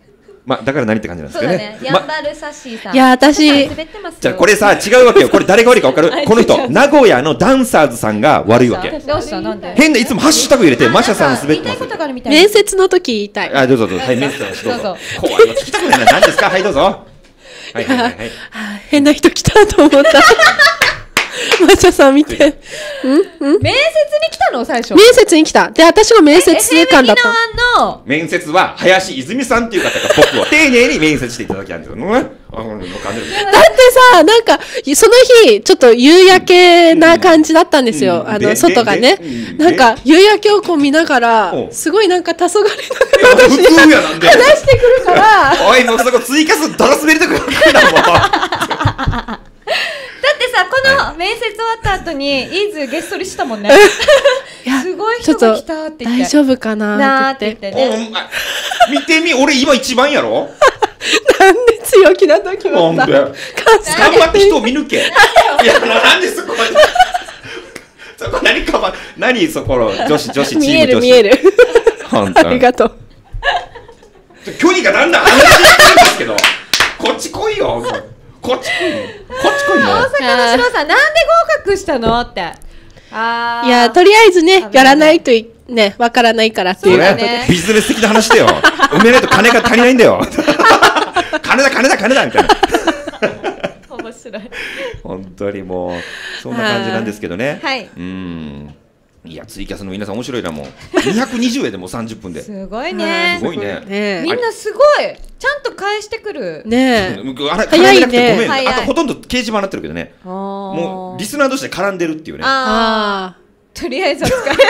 まあだから何って感じなんですけどね。 ヤンバルサッシーさん。 いや私滑ってますよ。 じゃあこれさ違うわけよ。これ誰が悪いか分かる？この人名古屋のダンサーズさんが悪いわけ。 どうしたなんで？ 変でいつもハッシュタグ入れてマシャさん滑ってます。 言いたいことがあるみたいな。 面接の時言いたい。 あ、どうぞどうぞ。はい、面接の話どうぞ。 どうぞ怖いの聞きたくないな。何ですか？はい、どうぞ。はいはいはいはい。 変な人来たと思った。マシャさん見て。 面接に来たの最初。 面接に来た。で、私が面接官だった。 面接は林泉さんっていう方が僕を丁寧に面接していただきたんですよ。だってさ、なんか、その日、ちょっと夕焼けな感じだったんですよ。外がね。なんか、夕焼けをこう見ながら、すごいなんか黄昏ながら私に話してくるから。 おい、もうそこツイキャスドラ滑りとかやってんだもん。 だってさ、この面接終わった後にイーズゲストリしたもんね。すごい人が来たって言って。 大丈夫かなって言ってね。 見てみ、俺今一番やろ。 なんで強気な時もさ。 頑張って人を見抜け。いや、なんでそこそこ何そこの女子チーム女子。 見える。 本当。 ありがとう。 距離がだんだん離れてるんですけど、こっち来いよ。こっち来いも大阪のシロさん、なんで合格したのって。 いや、とりあえずね、やらないとね、わからないからっていうことで。 ビジネス的な話だよ。埋めないと金が足りないんだよ。金だみたいな。 面白い。 本当にもうそんな感じなんですけどね。 はい。 いや、ツイキャスの皆さん面白いな。もう220円でもう30分で。 すごいね。 すごいね。 みんなすごいちゃんと返してくるね。 早いね。あとほとんど掲示板になってるけどね。もうリスナー同士で絡んでるっていうね。 とりあえずお疲れ。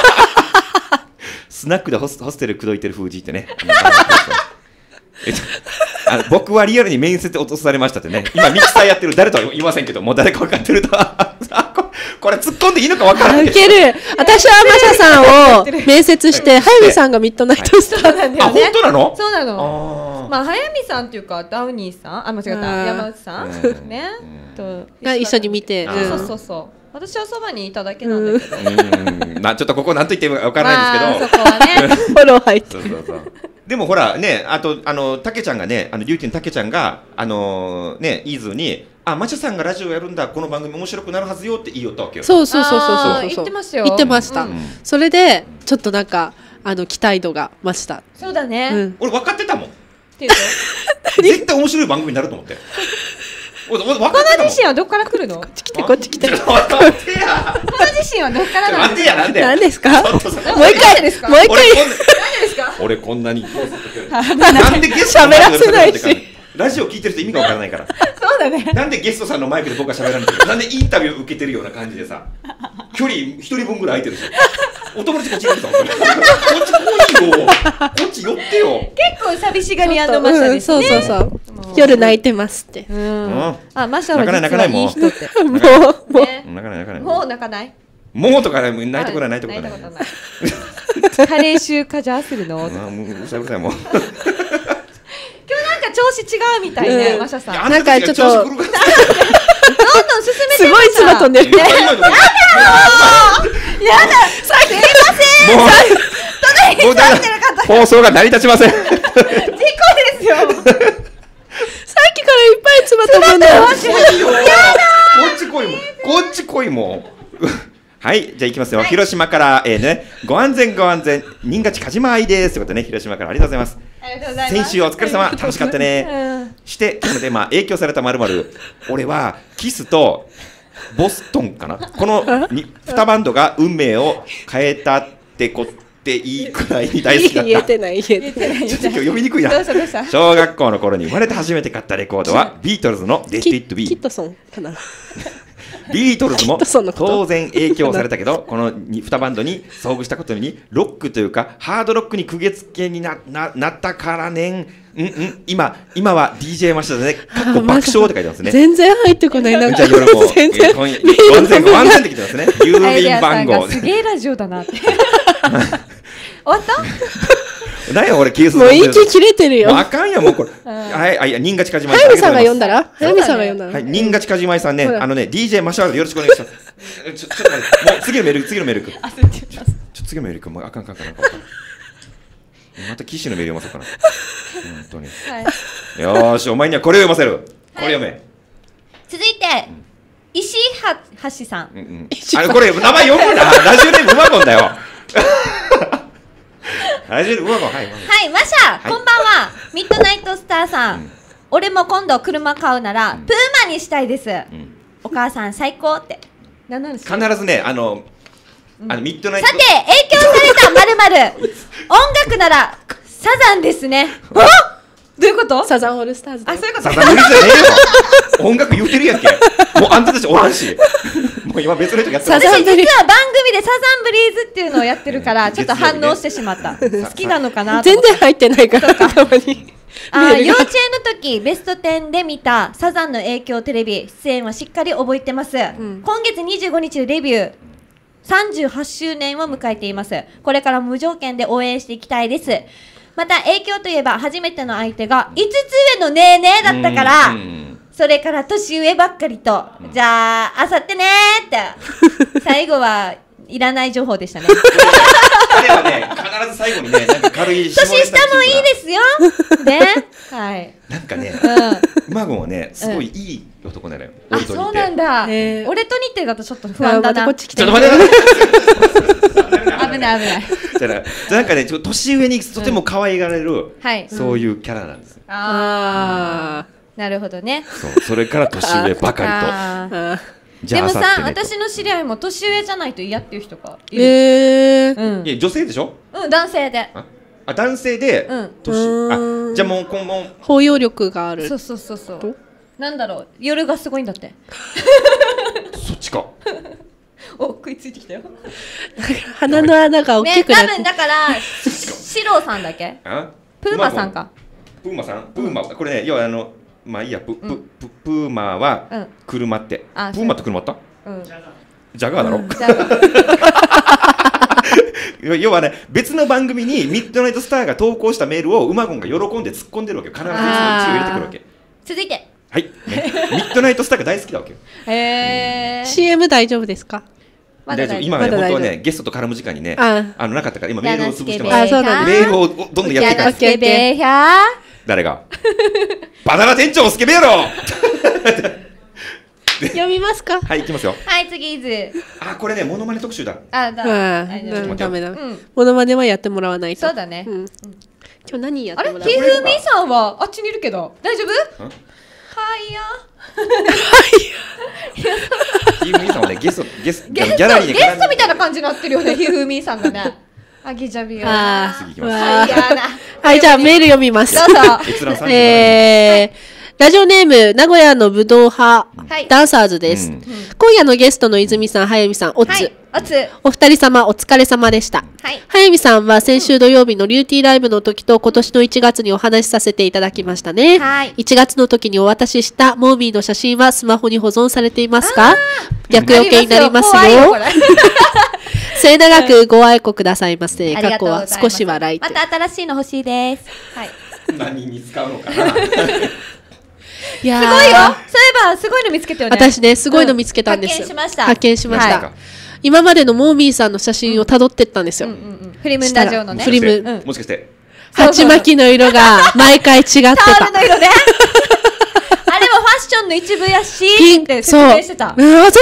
スナックでホステル口説いてる風じってね。僕はリアルに面接で落とされましたってね。今ミキサーやってる誰とは言いませんけど、もう誰か分かってるとこれ突っ込んでいいのか分からない。 ウケる。私はマシャさんを面接して、早見さんがミッドナイトスターなんだよね。 本当なの？ そうなの。まあ早見さんっていうかダウニーさん、間違えた、山内さんねが一緒に見て。 そう。私はそばにいただけなんだけど。 まあちょっとここなんと言っても分からないですけど。 そこはね。 フォロー入って。 でもほらね、あとたけちゃんがね、リュウティのたけちゃんがね、イーズにマチャさんがラジオやるんだ、この番組面白くなるはずよって言いよったわけよ。 そう言ってましたよ。 言ってました。それでちょっとなんか期待度が増した。 そうだね。 俺分かってたもん。絶対面白い番組になると思って。この自信はどっから来るの？ こっち来て。 待ってや。 この自信はどっから待ってや、なんで？ 何ですか？もう一回ですか？ 俺こんなになんでゲスト喋らせないし。 ラジオ聞いてる人意味がわからないから。 そうだね。 なんでゲストさんのマイクで僕が喋らないと、なんでインタビュー受けてるような感じでさ、距離一人分ぐらい空いてるし、お友達こっち来てたもん。こっち来いよ。こっち寄ってよ。 結構寂しがり屋のマシャですね。 そう。夜泣いてますって。 マシャは実はいい人って。 もう泣かない。 もう泣かない。 もうとか泣いたことない。 カレー臭かじゃあするの？ うるさいもう。 今日なんか調子違うみたいね、マシャさん。 なんかちょっとどんどん進めてすごい唾飛んでる。やだ。 すいません。もう放送が成り立ちません。 事故ですよ。 さっきからいっぱい唾飛ぶんだよ。 こっち来いもう。はい、じゃあ行きますよ。広島からご安全新勝鹿島愛ですということでね、広島からありがとうございます。先週お疲れ様、楽しかったね。してなので影響された○○、俺はキスとボストンかな、この2バンドが運命を変えたってこっていいくらいに大好きだった。 言えてない。 ちょっと今日読みにくいな。小学校の頃に生まれて初めて買ったレコードはビートルズの Let It Be。 キットソンかな。 ビートルズも当然影響されたけど、この2バンドに遭遇したことにロックというかハードロックに釘付けになったからね今は DJ マシャでね、かっこ爆笑って書いてますね。 全然入ってこない。なんかじゃあ夜も全然ワンゼンってきてますね。郵便番号すげえラジオだなって。終わった？ 何や俺キースもう息切れてるよ。 あかんやもうこれ。はい、新勝鹿島さん。早見さんが読んだら？早見さんが読んだら。 はい、新勝鹿島さんね、DJ マシャールでよろしくお願いします。ちょっと待って、もう次のメールいく。次のメールいく。もうあかん。 また騎士のメール読ませようかな。本当に。よーし、お前にはこれを読ませる。これ読め。 続いて、石橋さん。 これ、名前読むな。ラジオネームうまこんだよ。ラジオネームうまこん。はい、 マシャ、こんばんは。ミッドナイトスターさん。俺も今度車買うなら、プーマにしたいです。お母さん最高って。 必ずね、ミッドナイト。 さて、影響された〇〇。音楽なら、サザンですね。どういうこと？ サザンオールスターズ。 あ、そういうこと。 サザン無理じゃねえよ。音楽言うてるやんけ。もうあんたたちおらんし。もう今別の人やってる。 私実は番組でサザンブリーズっていうのをやってるから、ちょっと反応してしまった。好きなのかなと思って。 全然入ってないからたまに。 幼稚園の時ベスト10で見たサザンの影響テレビ出演はしっかり覚えてます。今月25日でデビュー。38周年を迎えています。これから無条件で応援していきたいです。また影響といえば初めての相手が5つ上のねえねえだったから、それから年上ばっかりと、じゃああさってねーって最後はいらない情報でしたね。 彼はね、必ず最後にね、なんか軽い年下もいいですよ。ね、はい。 なんかね、マゴンはね、すごいいい男なのよ。 あ、そうなんだ。俺と似てるだとちょっと不安だな。 ちょっと待って。 危ない危ない。 なんかね、年上にとても可愛がられる、そういうキャラなんです。 ああ、なるほどね。 それから年上ばかりと。 でもさ、私の知り合いも年上じゃないと嫌っていう人がいる。 いや、女性でしょ？ 男性で。 あ、男性でじゃあもう今後包容力がある。 そう。なんだろう、夜がすごいんだって。 そっちか。 お、食いついてきたよ。 鼻の穴が大きくなって。 多分だからシロさんだっけ？プーマさんか。 プーマ、これね、要はまあいいや、プーマは車って。プーマって車あった？ジャガーだろ？要はね、別の番組にミッドナイトスターが投稿したメールをウマゴンが喜んで突っ込んでるわけよ。必ずその1を入れてくるわけ。 続いて。 はい。ミッドナイトスターが大好きだわけよ。 CM 大丈夫ですか？ 大丈夫。今ね、本当はね、ゲストと絡む時間にね、なかったから今メールを潰してます。メールをどんどんやっていきます。誰が？バナナ店長スケベやろ。 読みますか？ はい、行きますよ。 はい、次イズ。 あ、これね、モノマネ特集だ。 ダメだ。モノマネはやってもらわないと。 そうだね。 今日何やってもらう？ ひふみさんはあっちにいるけど大丈夫？はいや。 ひふみさんはね、ゲストギャラリーでゲストみたいな感じになってるよね、ひふみさんがね。あげちゃびよ。 次行きます。 はい、じゃあメール読みます。 どうぞ。 ラジオネーム、名古屋の武道派、ダンサーズです。今夜のゲストの泉さん、早見さん、お二人様、お疲れ様でした。早見さんは先週土曜日のリューティーライブの時と今年の1月にお話しさせていただきましたね。1月の時にお渡ししたモーミーの写真はスマホに保存されていますか？逆余計になりますよ。末永くご愛顧くださいませ。過去は少し笑い。 また新しいの欲しいです。 何に使うのかな。 すごいよ。そういえばすごいの見つけたよね。 私ね、すごいの見つけたんですよ。発見しました。今までのモーミーさんの写真を辿ってったんですよ。 フリムラジオのね。 フリム。もしかして。 鉢巻きの色が毎回違ってた。 タオルの色ね。あれもファッションの一部やしって説明してた。 そうなんだ。やっ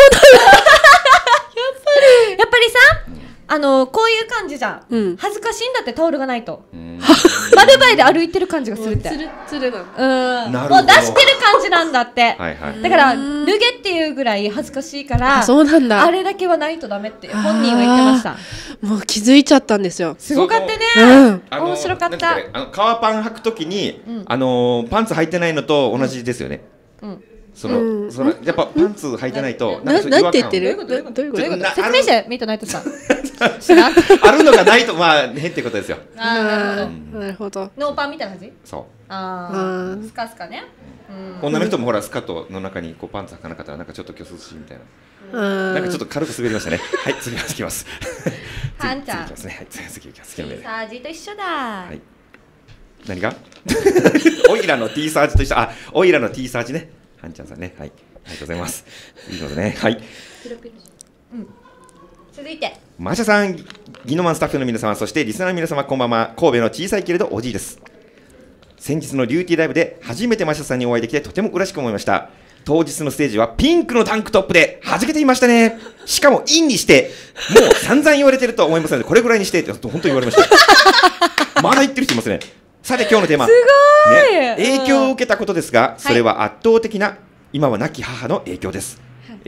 ぱりさ、こういう感じじゃん。恥ずかしいんだってタオルがないと。丸バイで歩いてる感じがするって。 つるつるなの。もう出してる感じなんだって。だから脱げっていうぐらい恥ずかしいから。 そうなんだ。 あれだけはないとダメって本人は言ってました。 もう気づいちゃったんですよ。 すごかったね。面白かった。 革パン履くときにパンツ履いてないのと同じですよね。やっぱパンツ履いてないとなんて言ってる？どういうこと？ 説明してミートナイトさん。 あるのがないとまあ変ってことですよ。 なるほど。 ノーパンみたいな感じ？ そう。 スカスカね。 女の人もほらスカートの中にこうパンツ履かなかったらなんかちょっと虚涼しいみたいな。なんかちょっと軽く滑りましたね。はい、次いきます。 はんちゃん。 次いきますね。はい、次いきます。 サージと一緒だ。はい。 何が？オイラの T サージと一緒。あ、オイラの T サージね。はんちゃんさんね。はい。ありがとうございます。いいのでね。はい。 続いてマシャさん、ギノマンスタッフの皆様、そしてリスナーの皆様、こんばんは。神戸の小さいけれどおじいです。先日のデューティーライブで初めてマシャさんにお会いできてとても嬉しく思いました。当日のステージはピンクのタンクトップで弾けていましたね。しかもインにしてもう散々言われてると思いますので、これぐらいにしてって本当に言われましたまだ言ってる人いますね。さて今日のテーマ、 すごい、 ね、影響を受けたことですが、それは圧倒的な今は亡き母の影響です、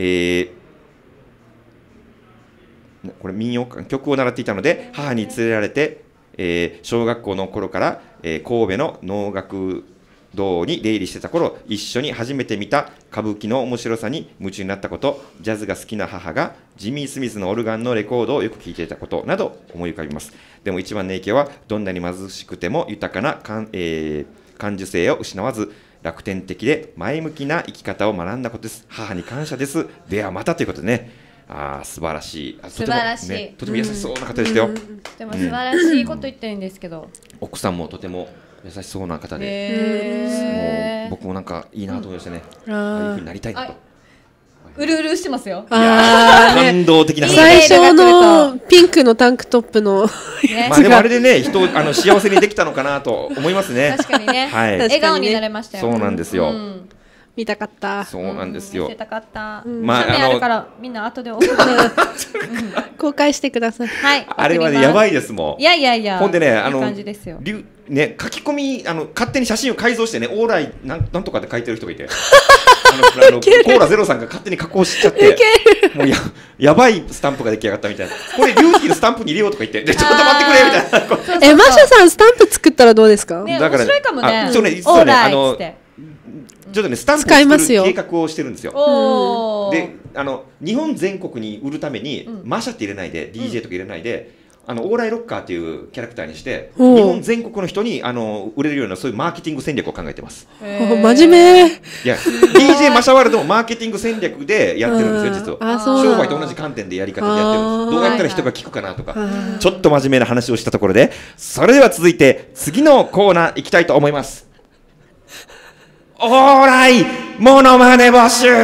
これ民謡曲を習っていたので、母に連れられて、小学校の頃から、神戸の能楽堂に出入りしてた頃、一緒に初めて見た歌舞伎の面白さに夢中になったこと、ジャズが好きな母がジミー・スミスのオルガンのレコードをよく聴いていたことなど思い浮かびます。でも一番の影響は、どんなに貧しくても豊かな感受性を失わず楽天的で前向きな生き方を学んだことです。母に感謝です。ではまたということでね、素晴らしい、 素晴らしい、 ね、とても優しそうな方でしたよ。 でも素晴らしいこと言ってるんですけど、 奥さんもとても優しそうな方で、もう僕もなんかいいなと思いましたね。ああいうふうになりたいなと。 うるうるしてますよ。 感動的な話。 最初のピンクのタンクトップのまあでもあれでね、人を幸せにできたのかなと思いますね。 確かにね、 はい、 笑顔になれましたよ。 そうなんですよ。 見たかった。 そうなんですよ。 見せたかった。 まあるからみんな後で公開してください。 はい。 あれはねやばいですもん。 いやいやいや。 ほんでね感じですよ。 ね、書き込み勝手に写真を改造してね、オーライなんとかで書いてる人がいて、コーラゼロさんが勝手に加工しちゃって、もうやばいスタンプが出来上がったみたいな。これリューティーのスタンプに入れようとか言って、でちょっと待ってくれみたいな。 マシャさんスタンプ作ったらどうですか？ ね、面白いかもね。 そうね、実はねちょっとねスタンプを作る計画をしてるんですよ。で日本全国に売るためにマシャって入れないで DJ とか入れないで。オーライロッカーっていうキャラクターにして、日本全国の人に売れるようなそういうマーケティング戦略を考えてます。 真面目。 いや DJ マシャワールドもマーケティング戦略でやってるんですよ、実は。商売と同じ観点でやり方でやってるんです。どうやったら人が聞くかなとか、ちょっと真面目な話をしたところで、それでは続いて次のコーナー行きたいと思います。オーライモノマネ募集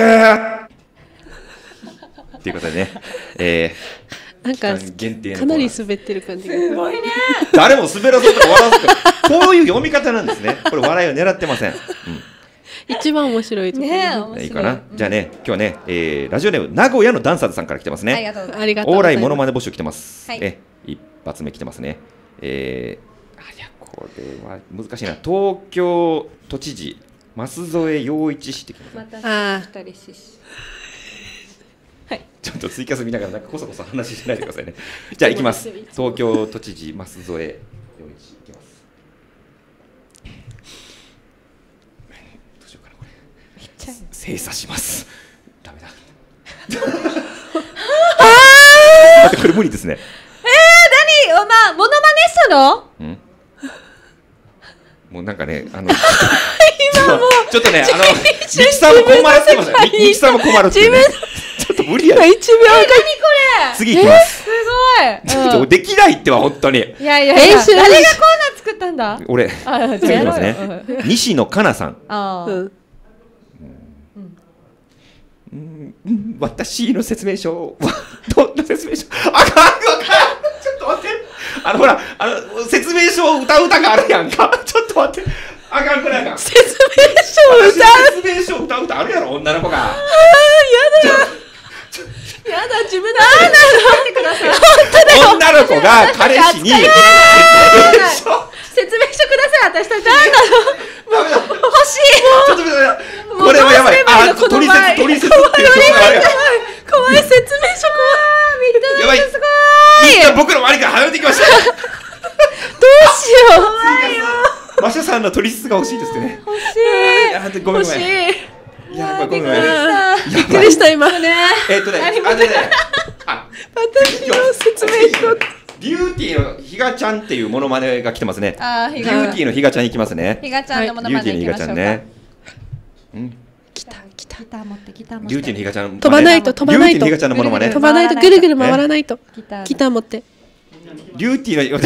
ということでね、 なんかかなり滑ってる感じがすごいね。 誰も滑らそうとか笑わせて、こういう読み方なんですね。これ笑いを狙ってません。 一番面白いところ。いいかな。じゃあね、今日はね、ラジオネーム名古屋のダンサーズさんから来てますね。 ありがとうございます。 オーライモノマネ募集来てます。 はい、 一発目来てますね。いやこれは難しいな。東京都知事舛添陽一氏って来てます。 また二人獅子。 ちょっとツイキャス見ながらなんかこそこそ話しないでくださいね。じゃあ行きます。東京都知事舛添陽一行きます。どうしようかなこれ。精査します。ダメだ。待ってこれ無理ですね。 何？モノマネしたの？ もうなんかね今もうちょっとねミキさんも困るってますよ。ミキさんも困るってね。ちょっと無理や。 1秒何これ。 次行きます。 すごい。 できないっては本当に。 いやいや。誰がコーナー作ったんだ。 俺。次行きますね。西野カナさん。私の説明書はどんな説明書？あかん。ちょっと待って。ほら説明書を歌う歌があるやんか。ちょっと待って。あかんくらいかん。 説明書を歌う。 説明書を歌う歌あるやろ女の子が。 やだ自分で女の子が彼氏に説明書ください。私たちなんだろう。欲しい。 ちょっと待って。これはやばい。取説っていう曲があるやん。 怖い説明書怖い。 やばい。一旦僕の周りから離れてきました。 どうしよう。 怖いよ。 マシャさんの取説が欲しいですね。 欲しい。 ごめんごめん。 いやごめん。 びっくりした今。 ね。 私の説明書。 ビューティーのひがちゃんっていうモノマネが来てますね。ビューーティーのひがちゃんいきますね。 ひがちゃんのモノマネいきましょうか。 来た。 ギター持って。 ビューティーのひがちゃん。 飛ばないと。 ビューティーのひがちゃんのモノマネ。 飛ばないとぐるぐる回らないと。ギター持って。 リューティ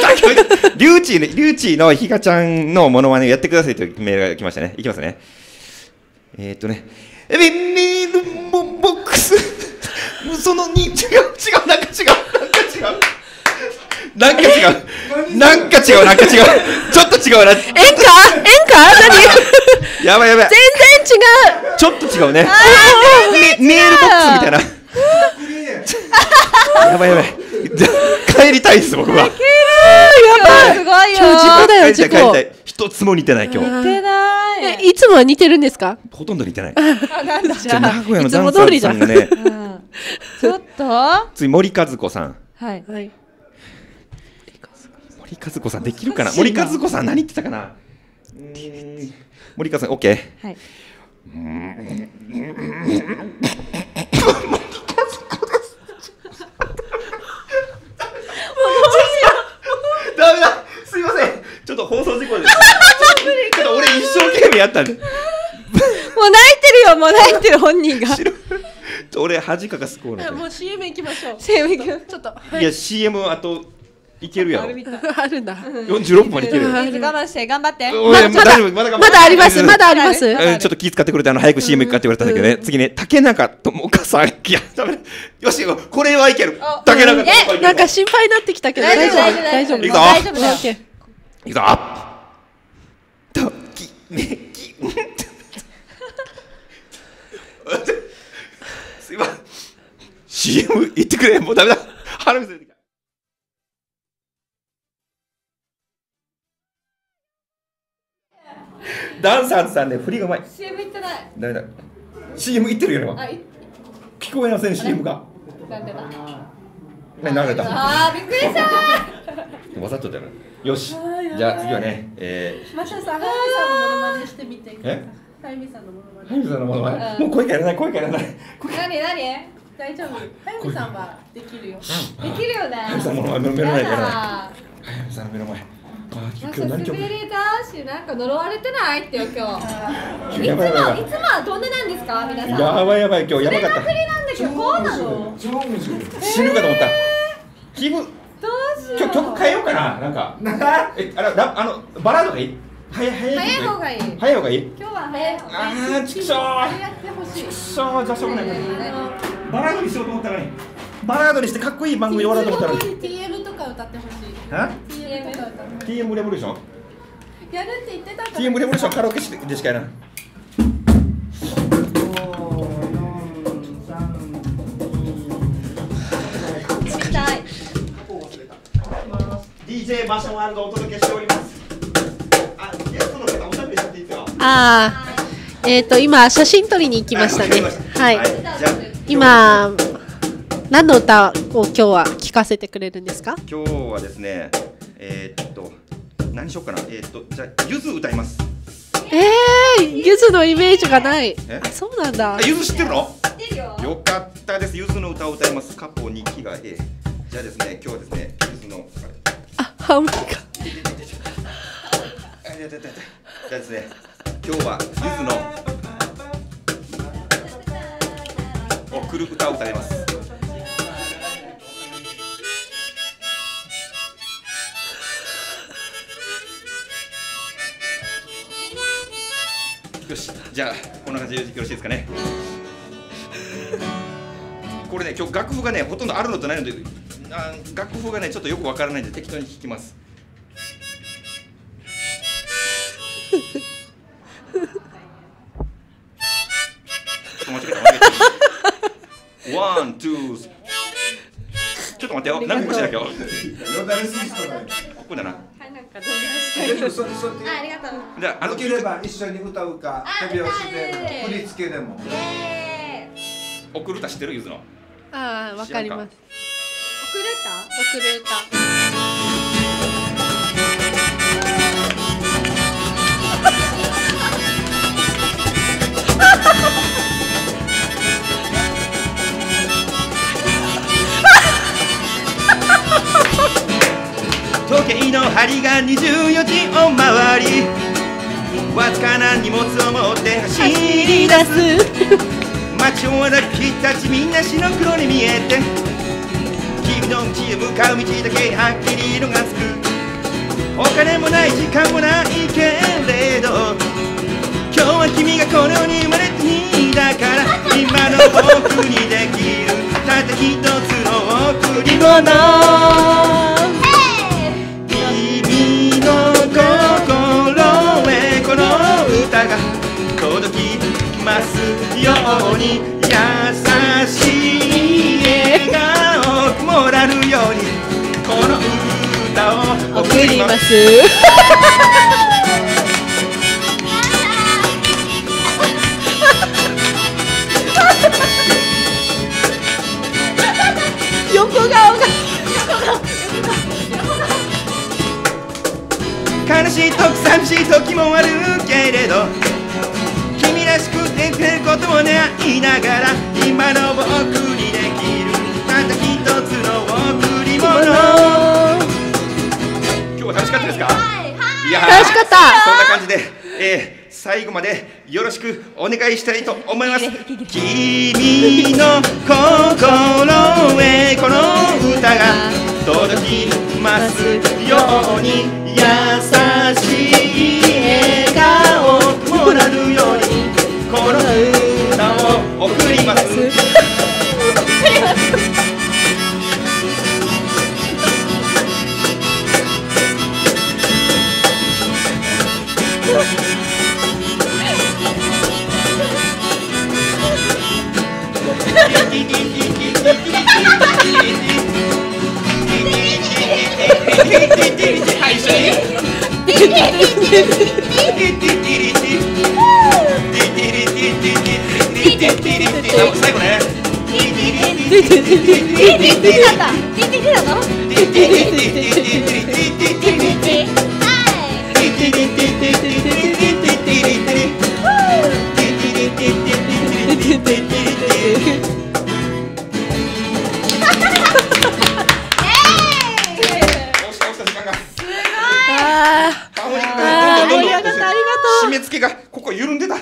ーのひがちゃんのモノマネをやってくださいというメールが来ましたね。いきますね。ビニールボックスそのに違うなんか違うなんか違うちょっと違うな。 演歌何やばい全然違う。 ちょっと違うね。メールボックスみたいな。やばい帰りたいです僕は。 やばいすごいよ。 今日事故だよ事故。 一つも似てない今日。 似てない。 いつもは似てるんですか？ ほとんど似てない。 なんだじゃあ名古屋のダンサーさんがね。 ちょっと。 次森和子さん。 はい。 森和子さんできるかな。森和子さん何言ってたかな。森和子さん OK。はい。ダメだ。すいません。ちょっと放送事故です。ちょっと俺一生懸命やったんで。もう泣いてる本人が。 俺恥かかすこうな。 もう CM 行きましょう。 CM 行く。 ちょっと。 いや CM あといけるやろ。 あるんだ。 46分までいける。 我慢して頑張って。 まだあります。まだあります。 ちょっと気遣ってくれて早く CM 行くかって言われたんだけどね。次ね竹中智香さん。いやダメ。よしこれはいける。竹中智香。 なんか心配になってきたけど大丈夫。 大丈夫だよ。 いくぞ。ときめき。すいません。CM 行ってくれ。もうダメだ。鼻水出てきた。ダンサーズさんね、振りがうまい。 CM 行ってない。 ダメだ。CM 行ってるよね。聞こえません CM が。 なんでだ。 流れた。 ああびっくりした。 わざとじゃない。よし。じゃあ次はね、 マシャさん、ハイミさんのモノマネしてみて。ハイミさんのモノマネ。 ハイミさんのモノマネ。もう声がやらない。 何？ 大丈夫。ハイミさんはできるよ。 できるよね。 ハイミさんのモノマネ目の前から。ハイミさんの目の前。 なんか滑り出しなんか呪われてないってよ今日。いつもはどんななんですか皆さん。 やばい今日やばかった。 振りなんだけどこうなの。 死ぬかと思った。気分。 どうしよう。 今日曲変えようかななんか。バラードがいい。早い方がいい。 早い方がいい。 今日は早い方がいい。 ちくしょう。 やってほしい。 じゃあしょうがない。バラードにしようと思ったのに。バラードにしてかっこいい番組で終わろうと思ったのに。 TM とか歌ってほしい。TM とか歌って。 TM レボリューション。 やるって言ってたから。 TM レボリューションカラオケでしかやな。DJ マシャワールドをお届けしております。ゲストの方おしゃべりしていいですよ。 今写真撮りに行きましたね。はい。今何の歌を今日は聴かせてくれるんですか？ 今日はですね、何しようかな。じゃあゆず歌います。 ゆずのイメージがない。そうなんだ。 ゆず知ってるの？ 知ってるよ。 よかったです。ゆずの歌を歌います。カポ2期が A。じゃあですね、今日はですね、ゆずのハーモニカ。 じゃあですね、今日はゆずの送る歌を歌います。よし、じゃあこんな感じでよろしいですかね。これね、今日楽譜がねほとんどあるのとないので、楽譜がねちょっとよくわからないんで適当に弾きます。間違えた。ワン、ツー。ちょっと待ってよ。何個しなきゃ。ここだな。 ありがとう。 じゃあ、 よければ一緒に歌うか、手拍子で振り付けでも。 送る歌知ってるゆずの。 わかります。 送る歌。 時計の針が24時を回り、わずかな荷物を持って走り出す。街を渡り人たちみんな白黒に見えて、君の家へ向かう道だけはっきり色がつく。お金もない時間もないけれど、今日は君がこの世に生まれた日だから、今の僕にできるたった一つの贈り物、君の心へこの歌が届きますように、優しい笑顔もらるようにこの歌を贈ります。 横顔が悲しい時寂しい時もあるけれど、君らしく出てることを願いながら、今の僕にできるたった一つの贈り物。今日は楽しかったですか？いやー、 楽しかった。 そんな感じで、最後までよろしくお願いしたいと思います。君の心へこの歌が届きますように、優しい笑顔もらるようにこの歌を贈ります。最後ね。締め付けがここ緩んでた。 す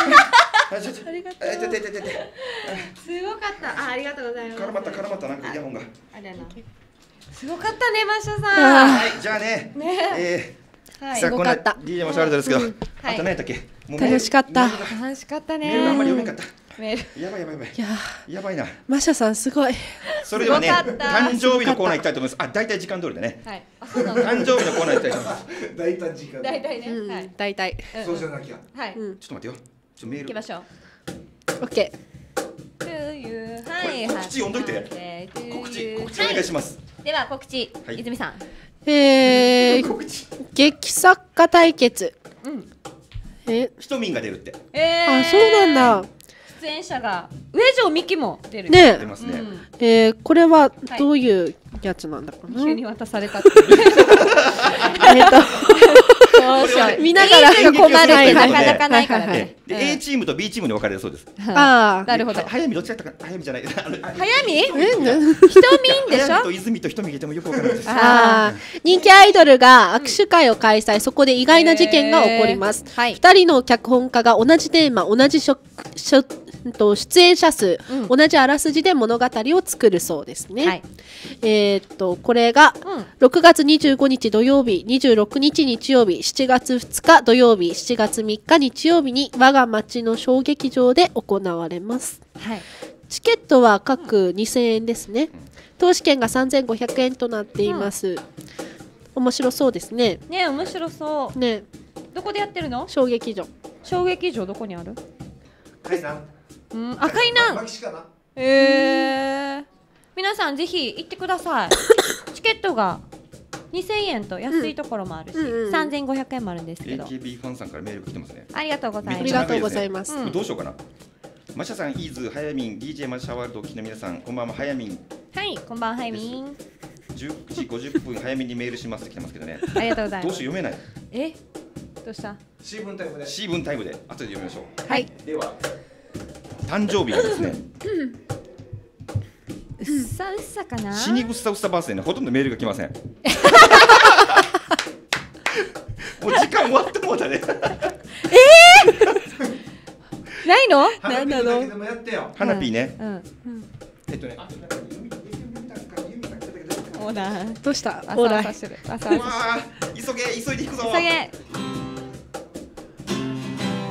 ごかった。ありがとうございます。 絡まったなんかイヤホンが。 すごかったね、マッシュさん。 はい、じゃあね。さあこんな DJ マシュワルドですけど、あと何やったっけ？ 楽しかった。 楽しかったね。 メールあんまり読めんかった。 メール。 やばい。やばいな。 マシャさんすごい。 それではね、誕生日のコーナー行きたいと思います。あ、大体時間通りだね。 はい。 誕生日のコーナー行きたいと思います。 大体時間。 大体ね。はい。 大体。 そうじゃなきゃ。 はい。 ちょっと待ってよ。メール。 行きましょう。 オッケー。はい。 告知読んどいて。告知お願いします。 では告知、泉さん。 劇作家対決。 ひとみんが出るって。 あ、そうなんだ。 出演者が上条美希も出る。 ね。 出ますね。 これはどういうやつなんだかな。 急に渡された。見ながら困るってなかなかないからね。 A チームと B チームに分かれるそうです。 ああ、 なるほど。 早見どっちだったか、早見じゃない。 早見？ひとみんでしょ？ 早見と泉とひとみがいてもよく分からないです。 人気アイドルが握手会を開催、そこで意外な事件が起こります。2人の脚本家が同じテーマ、同じ出演者数、同じあらすじで物語を作るそうですね。これが6月25日土曜日、26日日曜日、7月2日土曜日、7月3日日曜日に我が町の小劇場で行われます。チケットは各2000円ですね。投資券が3500円となっています。面白そうですね。 ね、面白そう。 ね。 どこでやってるの？ 小劇場。 小劇場どこにある？ 海南。 赤いなん。皆さんぜひ行ってください。チケットが2000円と安いところもあるし、3500円もあるんですけど。 AKB ファンさんからメールが来てますね。 ありがとうございます。 ありがとうございます。 どうしようかな。マシャさん、イーズ、ハヤミン、DJ マシャワールドをお聞きの皆さん、こんばんは、ハヤミン。 はい、こんばんは、ハヤミン。 19時50分早めにメールしますって来てますけどね。 ありがとうございます。 どうしよう読めない。 どうした ？C 分タイムで。 C 分タイムで後で読みましょう。 はい。 では誕生日がですね。 うっさうっさかな。 死にぐっさうっさバースデーね、ほとんどメールが来ません。もう時間終わってもうたね。 ないの？ 花火だけでもやってよ。 花火ね。 オーダー。 どうした？ オーダー。 急いで行くぞ。 急げ。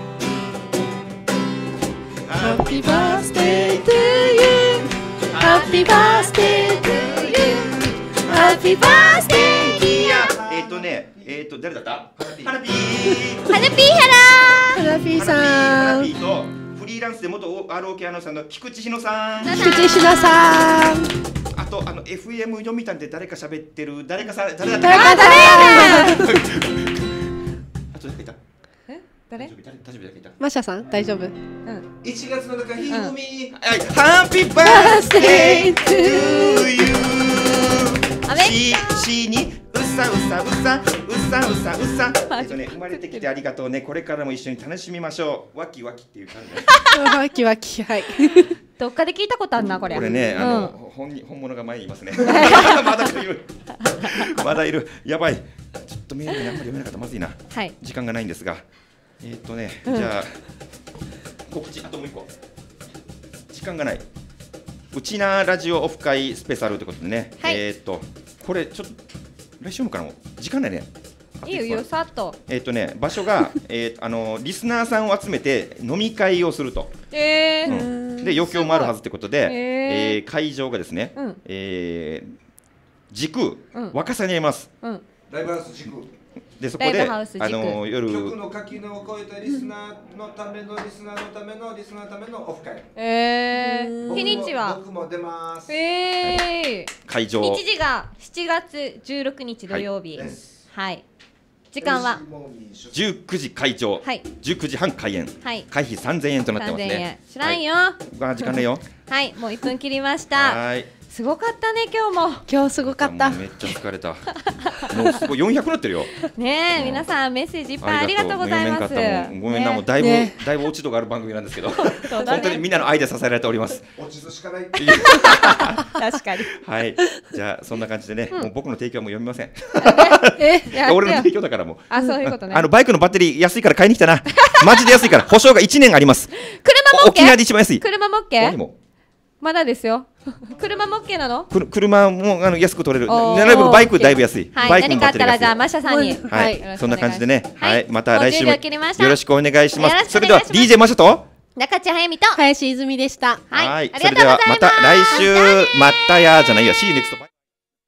Happy birthday to you. Happy Happy birthday to you Happy birthday dear 誰だった？ ハナピーハハラピーさんハナピーとフリーランスで元 ROK アナウンサーの菊池志乃さん。 菊池志乃さんあとFM 読谷で誰か喋ってる誰だったかな。 誰やあと誰かいた？ 誰？ 大丈夫誰かいた？ マシャさん大丈夫うん 1月の中ひふみハッピーバースデートゥーユー。 アメリカしにうさうさうさうさうさうさ。生まれてきてありがとうね。これからも一緒に楽しみましょう。わきわきっていう感じ。 ワキワキはいどっかで聞いたことあるなこれ。 これね本物が前にいますね。まだいる。やばい。ちょっとメールにあんまり読めなかった。まずいな。 はい。 時間がないんですが。じゃあ告知あともう一個。時間がない。うちなラジオオフ会スペシャルということでね。 はい、 これちょっと来週もかな。時間ないね。 いいよさっと。 場所がリスナーさんを集めて飲み会をすると。で余興もあるはずということで、会場がですね、時空、若狭にあります。 ライブハウス時空でそこで夜曲の垣根を越えたリスナーのためのリスナーのためのリスナーのためのオフ会。 日にちは僕も出ます。 会場日時が7月16日土曜日。はい。時間は 19時会場、19時半開演、会費3000円となってますね。 知らんよ。 時間ねよ。 はい、もう1分切りました。すごかったね今日も。 今日すごかった。 めっちゃ疲れた。もうすごい400なってるよ。 ねえ、皆さんメッセージいっぱいありがとうございます。 ごめんな、もうだいぶ落ち度がある番組なんですけど、本当にみんなの愛で支えられております。 落ち度しかない。 確かに。 はい、じゃあそんな感じでね、もう僕の提供はもう読みません。俺の提供だからもう。 あ、そういうことね。 バイクのバッテリー安いから買いに来たな。マジで安いから、保証が1年あります。 車も OK？ 沖縄で一番安い。 車も OK？まだですよ。車も OK なの？ 車も安く取れる。バイクだいぶ安い。 はい、何かあったらじゃあマシャさんに。 はい、そんな感じでね。はい、また来週もよろしくお願いします。それでは DJ マシャと中地早美と林泉でした。 はい、 それではまた来週またやじゃないや。See you next time。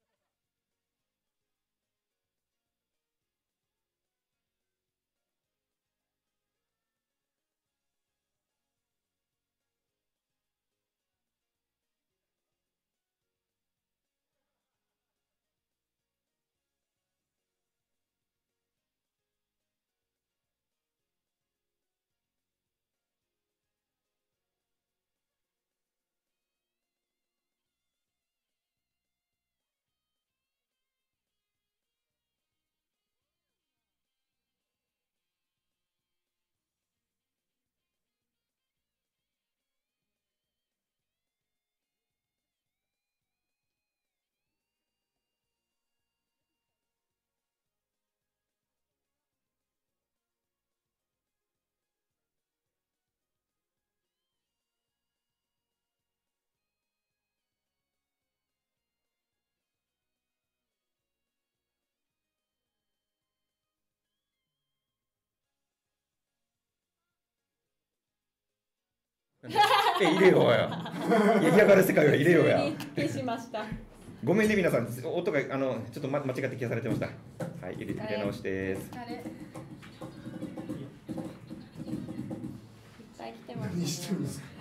入れようや。嫌がる世界は入れようや。 消しました。 ごめんね皆さん、音がちょっと間違って消されてました。はい、入れ直しです。いっぱい来てます。 何してるんですか。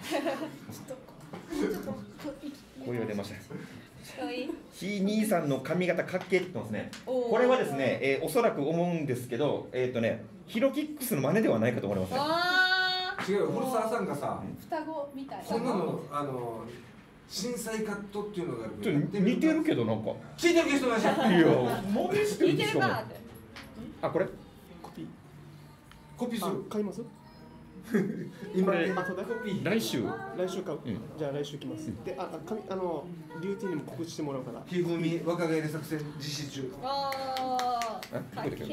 声が出ました。ひ兄さんの髪型かっけーって言ってますね。これはですね、おそらく思うんですけど、ヒロキックスの真似ではないかと思いますね。 違う、古澤さんがさ、 双子みたいな。 そんなの震災カットっていうのがある。 似てるけどなんか。 聞いてる人ないじゃん。いや、 もう似てるか。あ、これ？ コピーする。 買います？ 今来週買う。じゃあ来週来ます。で、リューティンにも告知してもらうから。 ひふみ若返り作戦実施中。 かっけー。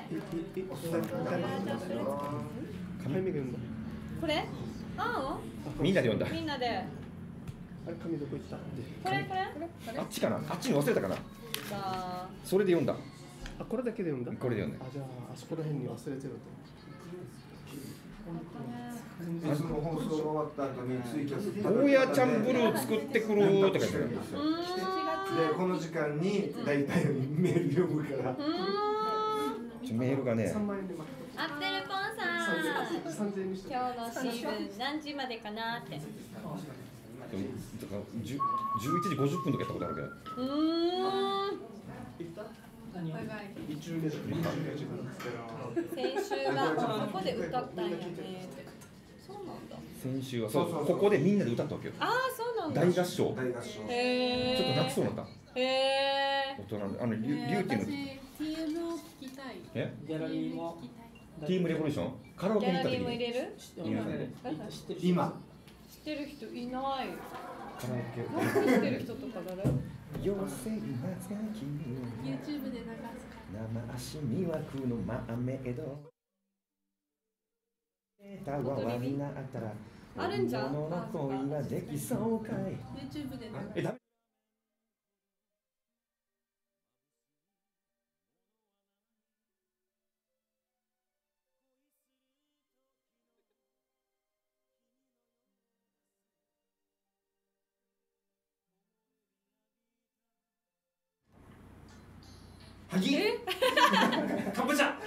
これ？ みんなで読んだ。 みんなで。 あれ紙どこ行った？ これ？ あっちかな？あっちに忘れたかな？それで読んだ。 あ、これだけで読んだ？ これで読んだ。 あ、じゃああそこら辺に忘れてると。 その放送が終わった後にツイキャスゴーヤチャンブルー作ってくるって書いてあるんですよ。 でこの時間に大体メール読むから。 メールがね。 アップルポンさん、今日のシーズン何時までかなって。 11時50分とかやったことあるけど。 先週はここで歌ったんやね。そうなんだ。 先週はそうここでみんなで歌ったわけよ。 ああ、そうなんだ。 大合唱。 大合唱。 ちょっと泣きそうになった。大人のリューティーの。 TM を聞きたい。 ギャラリーも。 ティームレボリューション。カラオケに行った時に。 入れる？ 今。 知ってる人いない。 カラオケ。 知ってる人とか誰？ 妖精が咲き。 YouTube で流す。 生足魅惑のマーメイド。 あるんじゃん。 の恋はできそうかい。 YouTube で流す。 ダメ。 かぼちゃ。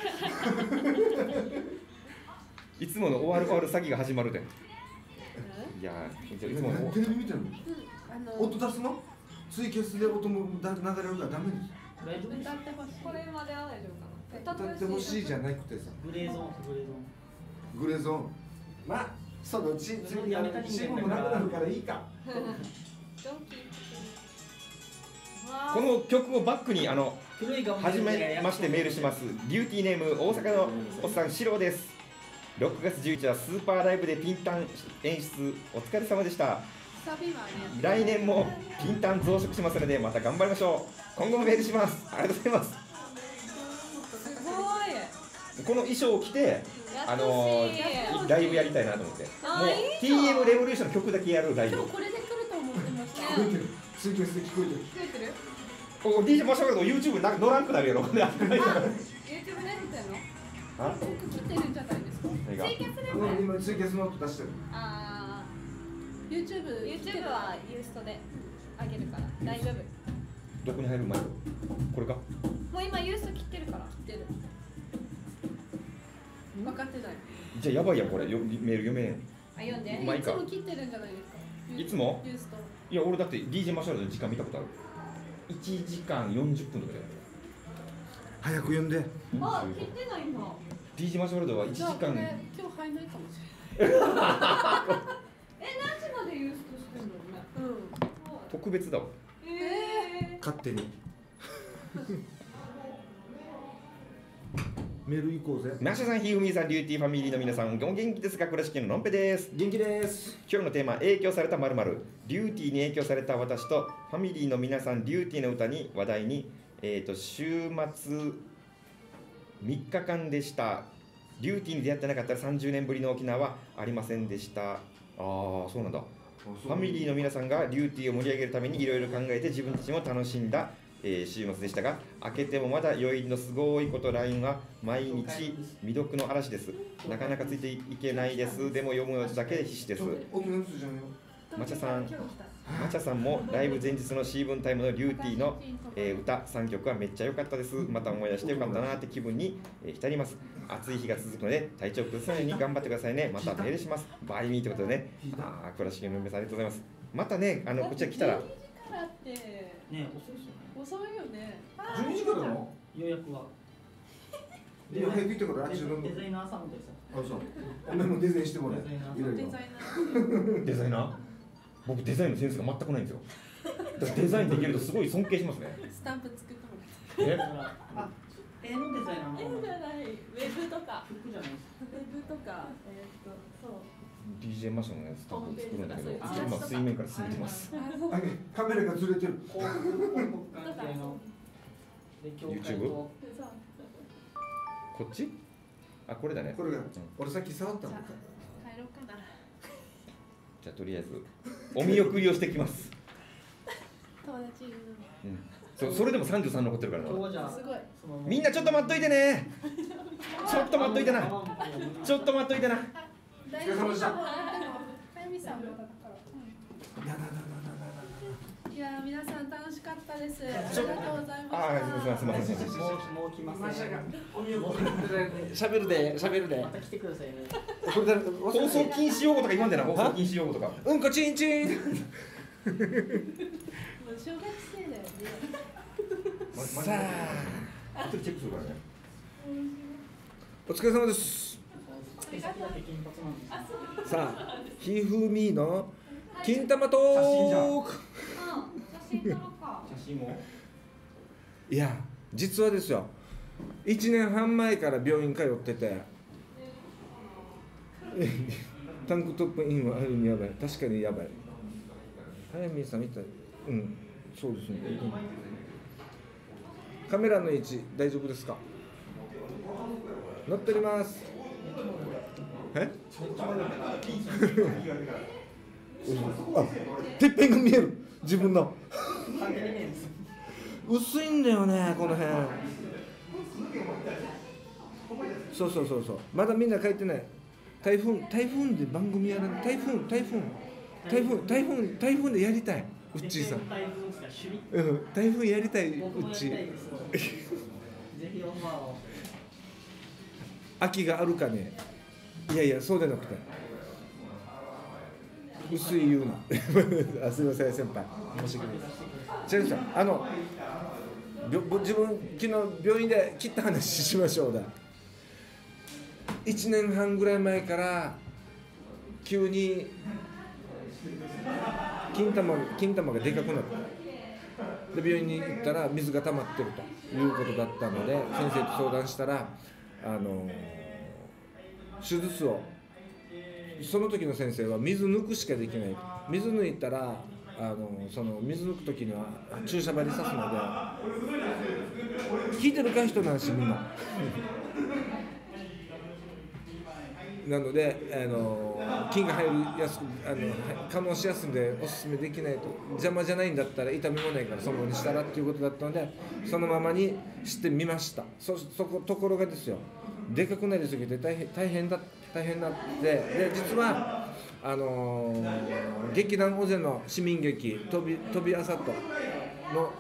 いつもの終わる詐欺が始まるで。いやいつものテレビ見てるの？音出すの？ツイキャスで音も流れるからダメです。 歌ってほしい。これまでは大丈夫かな。 歌ってほしいじゃなくてさ。 グレーゾーン。 グレーゾーン。まあそのチームもなくなるからいいか。 この曲をバックに初めましてメールします。ビューティーネーム大阪のおっさんシローです。6月11日はスーパーライブでピンタン演出お疲れ様でした。来年もピンタン増殖しますのでまた頑張りましょう。今後もメールします。ありがとうございます。 すごい。 この衣装を着てライブやりたいなと思って。もう TM レボリューションの曲だけやるライブ。 これで来ると思ってました。 聞こえてる。ツイキャスで聞こえてる。 DJ マシャルと YouTube 乗らんくなるやろ。 YouTube で見てんの？ あ？ 僕来てるんじゃないですか。 ツイキャスでも。 今ツイキャスの音出してる。 ああ。 YouTube はユーストであげるから大丈夫。 どこに入る前？これか？ もう今ユースト切ってるから。 切ってる。分かってない。 じゃあやばいやこれメール読めん。 あ、読んで。 いつも切ってるんじゃないですか。 いつも？ ユースト。 いや俺だって DJ マシャルの時間見たことある。1時間40分とかで。 早く読んで。 あ、切ってない今。 DJ マシャルドは1時間。 今日入んないかもしれない。 何時までユーストしてんのね。 特別だわ。 勝手に。メール行こうぜ。 マシャさん、ひふみさん、リューティーファミリーの皆さん、お元気ですか？倉敷ののんぺです。 元気です。 今日のテーマ、影響された〇〇。リューティーに影響された私とファミリーの皆さん、リューティーの歌に話題に、週末3日間でした。リューティーに出会ってなかったら30年ぶりの沖縄はありませんでした。ああ、そうなんだ。ファミリーの皆さんがリューティーを盛り上げるためにいろいろ考えて自分たちも楽しんだ、週末でしたが、開けてもまだ余韻のすごいこと LINE は毎日未読の嵐です。なかなかついていけないです。でも読むだけ必死です。マチャさんもライブ前日のシーブンタイムのリューティーの、歌3曲はめっちゃ良かったです。また思い出してよかったなって気分に、浸ります。暑い日が続くので体調崩さないように頑張ってくださいね。またメールします。バイミーということでね。倉敷の皆さんありがとうございます。またね、こちら来たら。 ね、 遅いよね。 12時からの予約は。 いや、早く行ってから、 デザイナーさんです。 あ、そう。俺もデザインしてもらえ。 デザイナー。僕デザインのセンスが全くないんですよ。だからデザインできるとすごい尊敬しますね。 スタンプ作ってもらって。 絵のデザイナーも。 絵じゃない、ウェブとか。 服じゃない。 ウェブとか、そう。 DJ マションのやつ多分作るんだけど、今水面から進んでます。 カメラがずれてる。 YouTube？ こっち？あ、これだね。 これが、俺さっき触ったもん。帰ろうかな。 じゃあとりあえずお見送りをしてきます。 友達いるの。それでも33残ってるからな。 すごい。 みんなちょっと待っといてね。ちょっと待っといてな。ちょっと待っといてな。 疲れ様でした。 いや皆さん楽しかったです。ありがとうございました。 すみません。 もう来ません。 喋るで。 また来てくださいね。 これで放送禁止用語とか言わんでな、放送禁止用語とか。 うんこちんちん。 小学生だよね。 さあ、 後でチェックするからね。 お疲れ様です。さあ、ひふみの金玉トーク。 写真撮ろうか。 写真も。 いや、実はですよ。1年半前から病院通ってて。タンクトップインはある意味やばい。確かにやばい。早見さん見た。うん、そうですね。カメラの位置大丈夫ですか？乗っております。え？あ、てっぺんが見える。自分の。薄いんだよね、この辺。そう。まだみんな書いてない。台風で番組やらない。台風でやりたい。うっちーさん。台風やりたい。うっちー。 ぜひオファーを。 空きがあるかね。いやそうじゃなくて。薄い言うな。あ、すみません先輩。申し訳ないです。違うさん、自分昨日病院で切った話しましょうだ。1年半ぐらい前から急に金玉がでかくなった。で病院に行ったら水が溜まってるということだったので、先生と相談したら手術を、その時の先生は水抜くしかできない。水抜いたらその水抜く時には注射針刺すので、聞いてるか人の話みんななので菌が入りやすく可能しやすいんでおすすめできないと。邪魔じゃないんだったら痛みもないからそのようにしたらっていうことだったので、そのままにしてみました。ところがですよ、でかくなりすぎて大変だってで実は劇団オゼの市民劇飛びあさとの、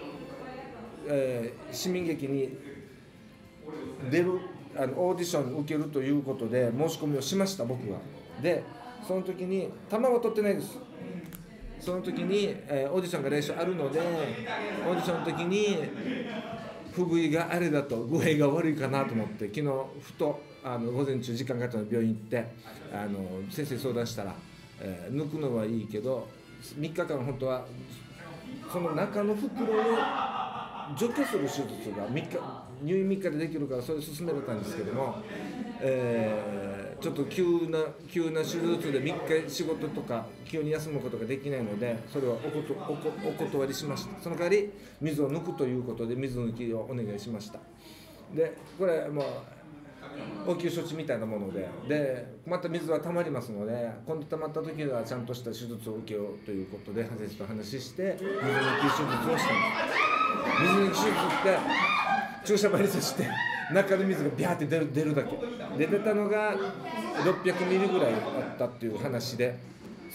市民劇に出るオーディションを受けるということで申し込みをしました、僕は。でその時に卵は取ってないです。その時に、オーディションが来週あるので、オーディションの時に不具合があれだと具合が悪いかなと思って、昨日ふと午前中時間があったので病院行って先生に相談したら、抜くのはいいけど3日間本当はその中の袋を除去する手術が入院3日でできるからそれ進められたんですけども、ちょっと急な手術で3日仕事とか急に休むことができないので、それはお断りしました。その代わり水を抜くということで水抜きをお願いしました。でこれもう応急処置みたいなものでまた水は溜まりますので、今度溜まった時はちゃんとした手術を受けようということで先生と話して水抜き手術をしたんです。水抜き手術って注射針刺して中の水がビャーって出るだけで、出たのが600ミリぐらいあったっていう話です。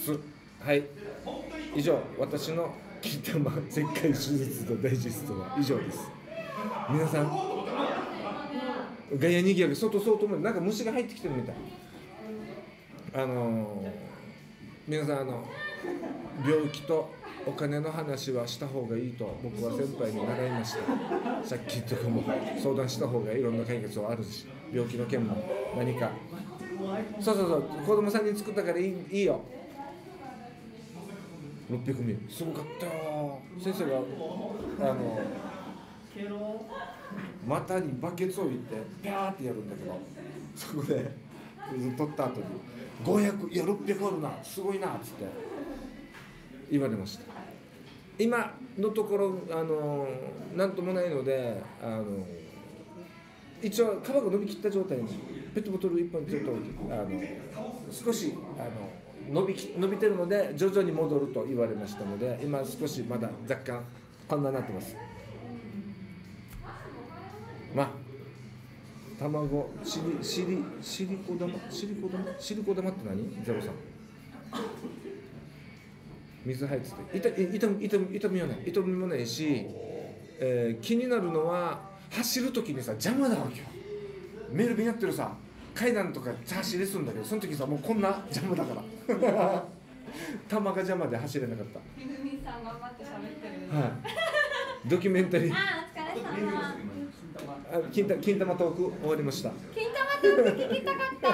はい、以上私の金玉切開手術のダイジェストは以上です。皆さん外野にぎやけ外もなんか虫が入ってきてるみたい。皆さん病気とお金の話はした方がいいと僕は先輩に習いました。借金とかも相談した方がいろんな解決はあるし、病気の件も何かそう子供さんに作ったからいいよ。600ミリすごかったよ。先生が股にバケツを置いてピャーってやるんだけど、そこで取った後に500、いや600あるな、すごいなっつって言われました。今のところなんともないので一応皮が伸びきった状態にペットボトル1本ちょっと少し伸びてるので徐々に戻ると言われましたので、今少しまだ若干こんなになってます。まあ卵シリコ玉って何？ゼロさん。水入ってて痛みもないし、気になるのは走るときにさ邪魔なわけよ。メール便やってるさ階段とか走りするんだけど、その時さもうこんな邪魔だから玉が邪魔で走れなかった。 ひふみさん頑張って喋ってる。 はい。ドキュメンタリー。 お疲れ様。 金玉トーク終わりました。 金玉トーク聞きたかった。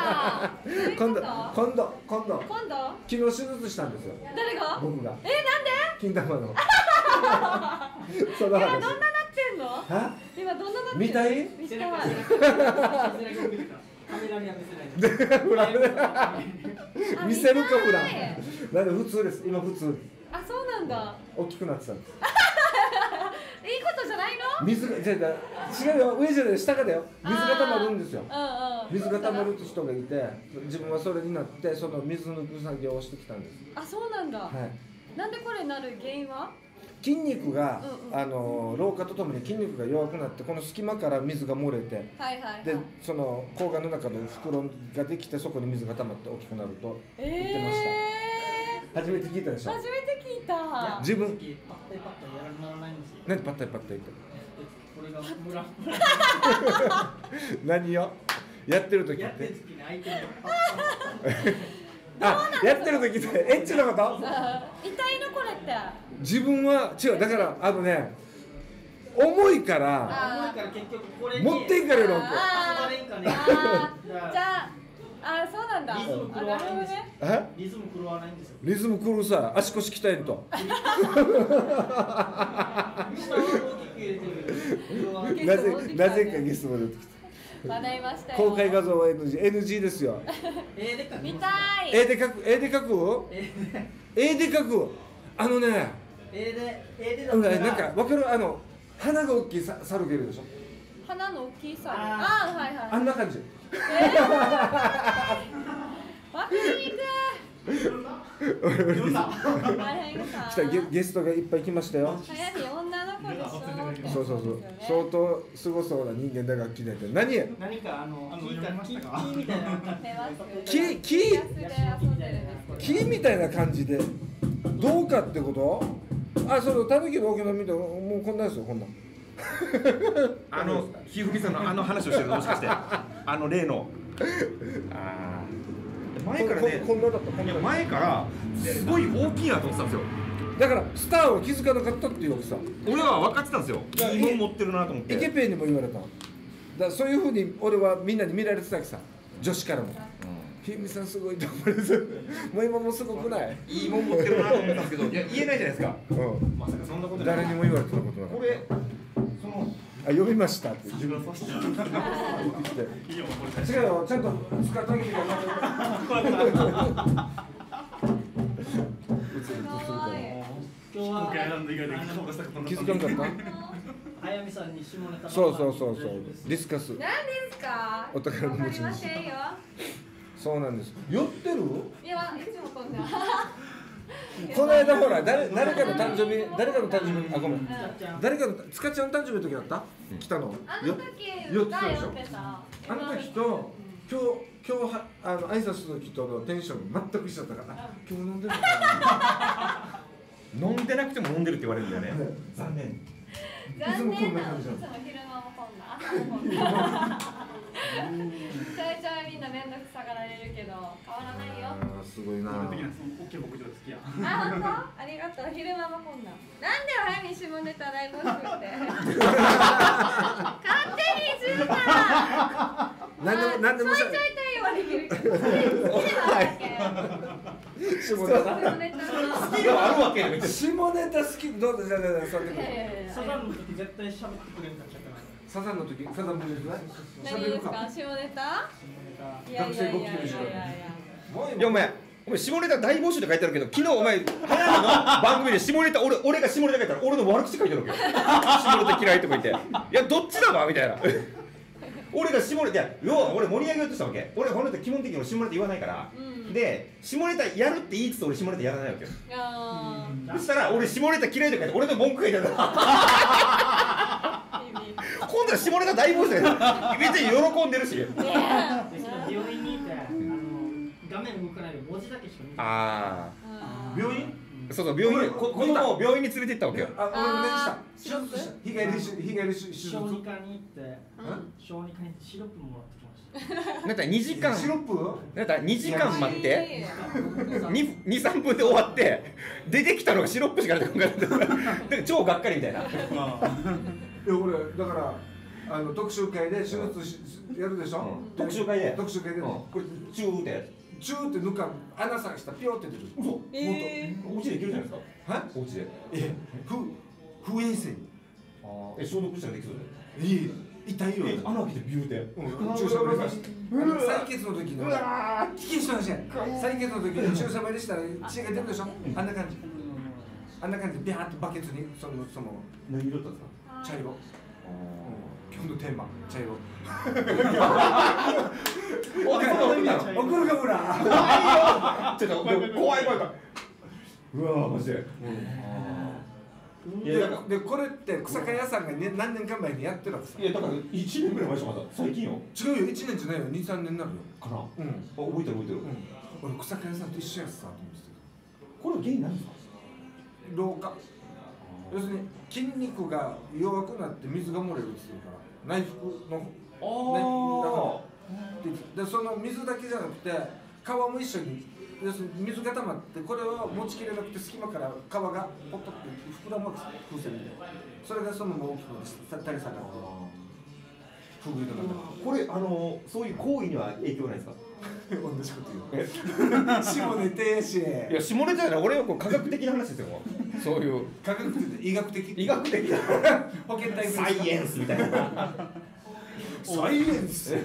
今度昨日手術したんですよ。 誰が？ 僕が。 なんで？ 金玉の。 その話。今どんななってんの？今どんななってんの？ 見たい？ 見たい。 カメラには見せない。 見せるかフラン。なんで普通です。今普通。 あ、そうなんだ。 大きくなってたんです。 いいことじゃないの？ 水が違うよ、上じゃない、下がだよ。水が溜まるんですよ。水が溜まる人がいて、自分はそれになってその水抜く作業をしてきたんです。 あ、そうなんだ。はい。なんでこれなる原因は？ 筋肉が老化とともに筋肉が弱くなって、この隙間から水が漏れて、でその睾丸の中の袋ができて、そこに水が溜まって大きくなると言ってました。初めて聞いたでしょ？ 初めて聞いた。 自分パッタイパッタイやらないんですよ。 何パッタイパッタイって？ これがムラ何よ？やってる時って？ やってる時に相手にやってる時ってエッチなこと？ 痛いのこれって。 自分は違う、だから重いから結局これ持っていかれるわけ。じゃあ、そうなんだ。 リズム狂わないんですよ。リズム狂わないんですよ。 リズム狂うさ、足腰鍛えると。なぜかゲストまで出てきた。 学びましたよ。 公開画像は NG ですよ。 見たい。 絵で描く？絵で描く？なんかわかる？鼻が大きい猿がいるでしょ？ 鼻の大きい猿。はいはい。 あんな感じ。 わかりにくい。 来たゲストがいっぱい来ましたよ。 早見女の子でしょ。 そう相当すごそうな人間だが来てて。何か木みたいな感じでどうかってこと？そのタヌキの大きな見てもうこんなんですよ、こんなん。 ひふみさんの話をしてるのもしかして例の前からね、前からすごい大きいなと思ってたんですよ。 だからスターは気づかなかったっていうわけさ。 俺は分かってたんですよ。いいもん持ってるなと思って。 イケペンにも言われた。だからそういうふうに俺はみんなに見られてたわけさ。女子からも。ひふみさんすごいと思うんです。もう今もすごくない？ いいもん持ってるなと思ったんですけど、いや言えないじゃないですか。まさかそんなこと誰にも言われてたことなかった。これ読みましたって自分そして言ってきて。違うよ、ちゃんと使った時が気づかんかった？ 早見さんに下ネタ。 そうディスカス。 何ですか？ お宝の持ち主。そうなんです。酔ってる？ いや、いつもこんな。 この間ほら誰かの誕生日、あ、ごめん、誰かのつかちゃん誕生日の時だった？来たの？ あの時酔ってたでしょ？ あの時と今日挨拶する時とのテンション全く一緒だったから、今日飲んでるのかな。 飲んでなくても飲んでるって言われるんだよね。残念。 いつもこんな感じなの。 昼間もこんな、朝もこんな。ちょいちょいみんな面倒くさがられるけど変わらないよ。 すごいな。 大きい牧場好きや。 本当？ありがとう。昼間もこんな。なんで早見下ネタ大募集って。勝手にするから。 なんでもちょいちょい対応はできるけど。好きでなんだっけ。 下ネタ好きがあるわけよ。 下ネタ好きどうぞじゃあそうやって。 サザンの時絶対喋ってくれんかったから。 サザンの時、サザンもですね。 何ですか？下ネタ？いや。 いやお前下ネタ大募集って書いてあるけど、昨日お前早見の番組で下ネタ俺が下ネタ書いたら俺の悪口書いてあるわけよ。下ネタ嫌いとか言って、いやどっちだわみたいな。俺が下ネタ、要は俺盛り上げようとしたわけ。俺本当基本的に下ネタ言わないから。で下ネタやるって言いつつ俺下ネタやらないわけよ。そしたら俺下ネタ嫌いとか言って俺の文句書いてある。今度ったら下ネタ大暴走です。別に喜んでるし。 病院にいて画面動かないで文字だけしか見てない。 ああ、病院？ そうそう、病院、子供を病院に連れて行ったわけよ。 何した？手術した。日帰り手術。 小児科に行って、小児科に行ってシロップもらってきました。 なんか2時間、 シロップ？ なんか2時間待って、2、3分で終わって、出てきたのがシロップしか出てこなかった。だから超がっかりみたいな。 いや俺だから特集会で手術やるでしょ。 特集会でこれチューって抜か穴探したらピョーって出る。 嘘。お家でいけるじゃないですか。はい。お家で。 不衛生に。 消毒したらできそうで。 いい。痛いよ。 穴開けてビューって。 注射針で採血の時の。聞き人の話や。採血の時に注射針でしたら血が出るでしょ。あんな感じ。あんな感じでビャーってバケツにその何色だったんですか。 茶色。今日のテーマ茶色。怒るかほら。 ちょっと怖い。うわマジで。 でこれって草加屋さんが何年か前にやってるわけさ。 いやだから1年ぐらい前じゃまだ最近よ。 違うよ、1年じゃないよ、2、3年になるよ。 かな。 覚えてる。 俺草加屋さんと一緒やつさと思ってた。 これは原因なんですか。老化。要するに筋肉が弱くなって水が漏れるっていうから内服のでその水だけじゃなくて皮も一緒に要するに水が溜まってこれを持ちきれなくて隙間から皮がポッとって膨らむわけです風船でそれがそのまま大きくなって垂れ下がってフグの中これそういう行為には影響ないですか。 同じこと言う下ネタやし。いや下ネタじゃない、俺は科学的な話ですよ。そういう科学的医学的保健体サイエンスみたいな。 サイエンス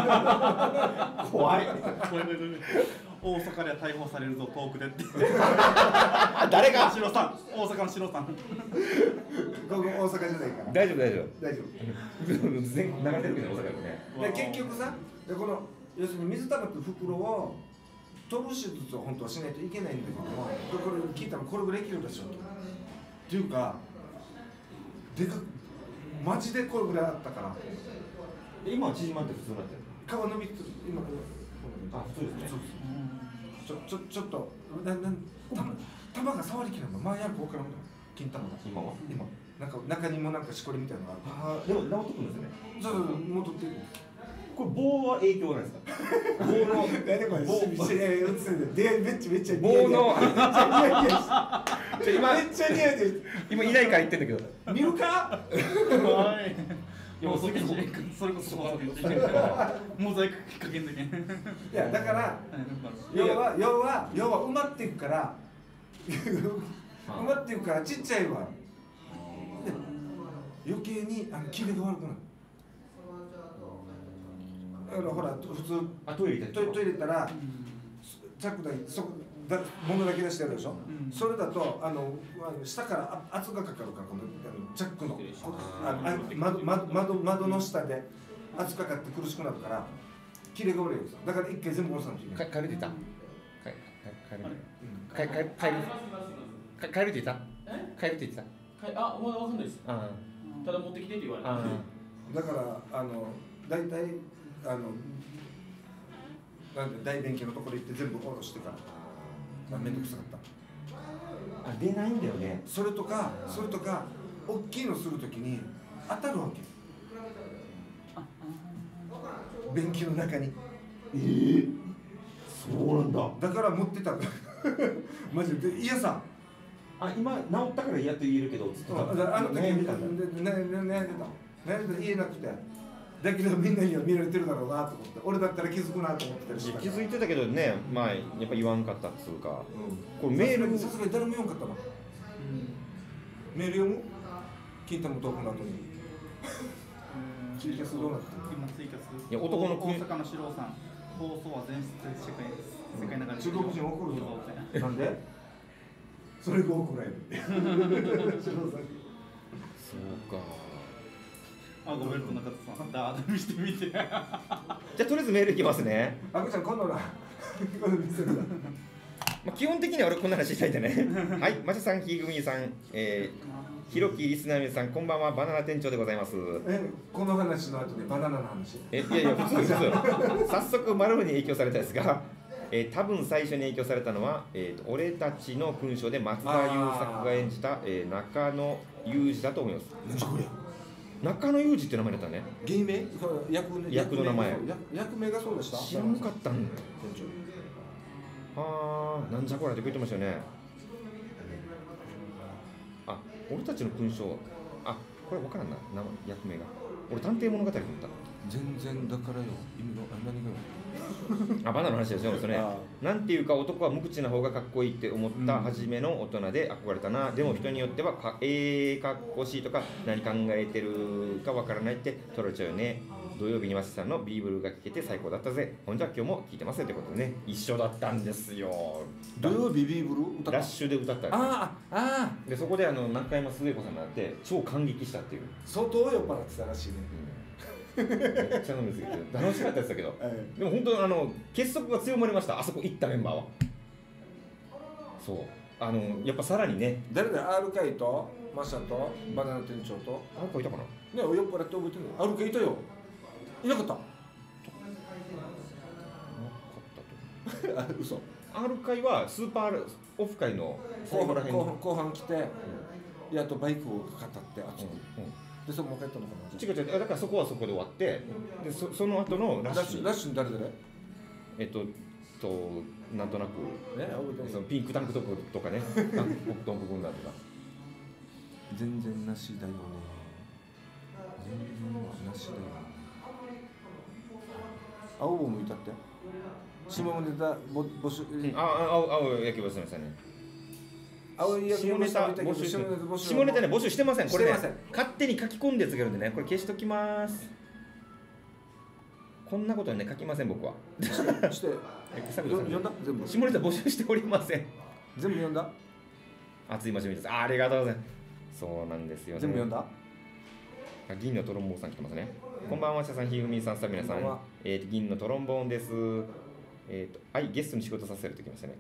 怖い。 大阪では逮捕されるぞ遠くでって誰がシロさん、大阪のシロさん。 ここ大阪じゃないから大丈夫全国流れてるけど大阪でね。結局さこの要するに水溜まって袋を取る手術を本当はしないといけないんだけどもこれ聞いたらこれぐらい切るでしょっていうかでかマジでこれぐらいあったから今は縮まって普通になってる。 皮伸びて今普通ですね。 ちょっと玉が触りきれないの前やるか分からんの金玉が今中にもなんかしこりみたいなのがある。 でも治ってくるんですよね。 そう戻っていく。 これ棒は影響ないですか。棒のめっちゃ棒の今いないから言ってんだけど見るか。 それこそモザイクかけんだけん。いやだから要は埋まっていくから埋まっていくからちっちゃいわ。余計にキレが悪くなる。だからほら普通トイレ行ったらチャックだけ物だけ出してやるでしょ。それだと下から圧がかかるからこのチャックの窓の下で圧かかって苦しくなるからキレが悪いです。だから一回全部下ろさないといけない。 帰るって言った帰るって言ったあ、まだわかんないです。ただ持ってきてって言われた。 だから大体なんで大便器のところ行って全部下ろしてからめんどくさかった。 出ないんだよね。 それとか大きいのするときに当たるわけ。便器の中に。 そうなんだ。 だから持ってたマジで嫌さ。 今治ったからやっと言えるけどあの時悩んでた言えなくてだけどみんなには見られてるだろうなと思って俺だったら気づくなと思ってたりして気づいてたけどね、まあやっぱ言わんかったっつうか、これメールさすがに誰も言わんかったな。メール読む金玉トークの後にツイキャスどうなってる？ 今ツイキャス。 いや男の大阪の四郎さん。放送は全世界流れ中国人怒るぞ。なんで？それが怒られる。 そうか。 ごめんと中田さん。ダーッと見せてみて。じゃあとりあえずメールいきますね。 あくちゃん今度な。今度見せるな。 まあ、基本的には俺こんな話したいんでねはい、マシャさん、ひぐみさん、ひろきリスナー皆さん、こんばんは。バナナ店長でございます。 この話の後でバナナの話。 いやいや、普通早速マルフに影響されたんですが、多分最初に影響されたのは、俺たちの勲章で松田優作が演じた、中野裕二だと思います。 何じゃこれ。 中野裕二って名前だったね。 芸名？ 役の名前。 役名がそうでした。 知らなかったんだ。なんじゃこれって言ってましたよね。あ、俺たちの勲章。あ、これ分からんな、役名が。俺探偵物語だった。 全然だからよ、意味の何がよ。 あ、バナナの話ですよ、それ。なんていうか、男は無口な方がかっこいいって思った初めの大人で憧れたな。でも人によってはかっこしいとか何考えてるかわからないって取られちゃうよね。土曜日にマシさんのビーブルが聞けて最高だったぜ。ほんじゃ今日も聞いてますよってことでね、一緒だったんですよ。 土曜日ビーブル歌ったラッシュで歌ったんですで、そこで中山末子さんになって超感激したっていう。 相当酔っ払ってたらしいね。 めっちゃ飲みすぎて楽しかったですけど、でも本当結束が強まりました。あそこ行ったメンバーは。そうやっぱさらにね、 誰だよ、R カイとマシャとバナナ店長と R カイいたかな。ね、 酔っ払って覚えてるの。R カイいたよ。いなかった。嘘。 R 会はスーパーオフ会の後半来て、やっとバイクを語って熱く。で、そこもう帰ったのかな。 違う、だからそこはそこで終わって、でその後のラッシュに誰なんとなく、そのピンクタンクトップとかね、タンクトップ軍団とか。 全然なしだよね。全然なしだよね。青棒もいたって。下ネタ募集。 青野球募集しましたね。 青い下ネタ募集。下ネタね募集してません。これね勝手に書き込んでつけるんでね、これ消しときます。こんなことね書きません僕は。 して読んだ全部。 下ネタ募集しておりません。 全部読んだ。 熱い真面目です。ありがとうございます。そうなんですよね。 全部読んだ。 銀のトロンボーンさん来てますね。こんばんは、社さん、ひふみさん、さ皆さん。銀のトロンボーンです。ゲストに仕事させるときましたね。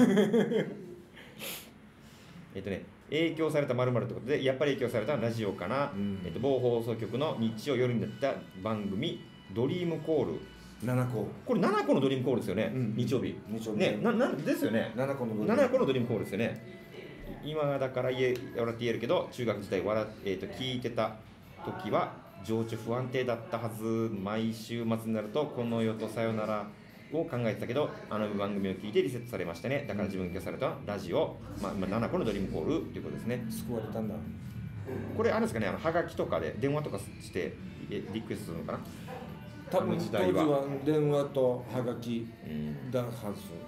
影響された〇〇ということで、やっぱり影響されたラジオかな。某放送局の日曜夜になった番組、ドリームコール。 7個。 これ7個のドリームコールですよね。日曜日。ね、ですよね。7個のドリームコールですよね。今だから笑って言えるけど、中学時代聞いてた時は情緒不安定だったはず。毎週末になるとこの世とさよならを考えてたけど、あの番組を聞いてリセットされましたね。だから自分がされたラジオ、7個のドリームコールということですね。 救われたんだ。 これあれですかね、はがきとかで電話とかしてリクエストするのかな。 多分当時は電話とはがきだはず。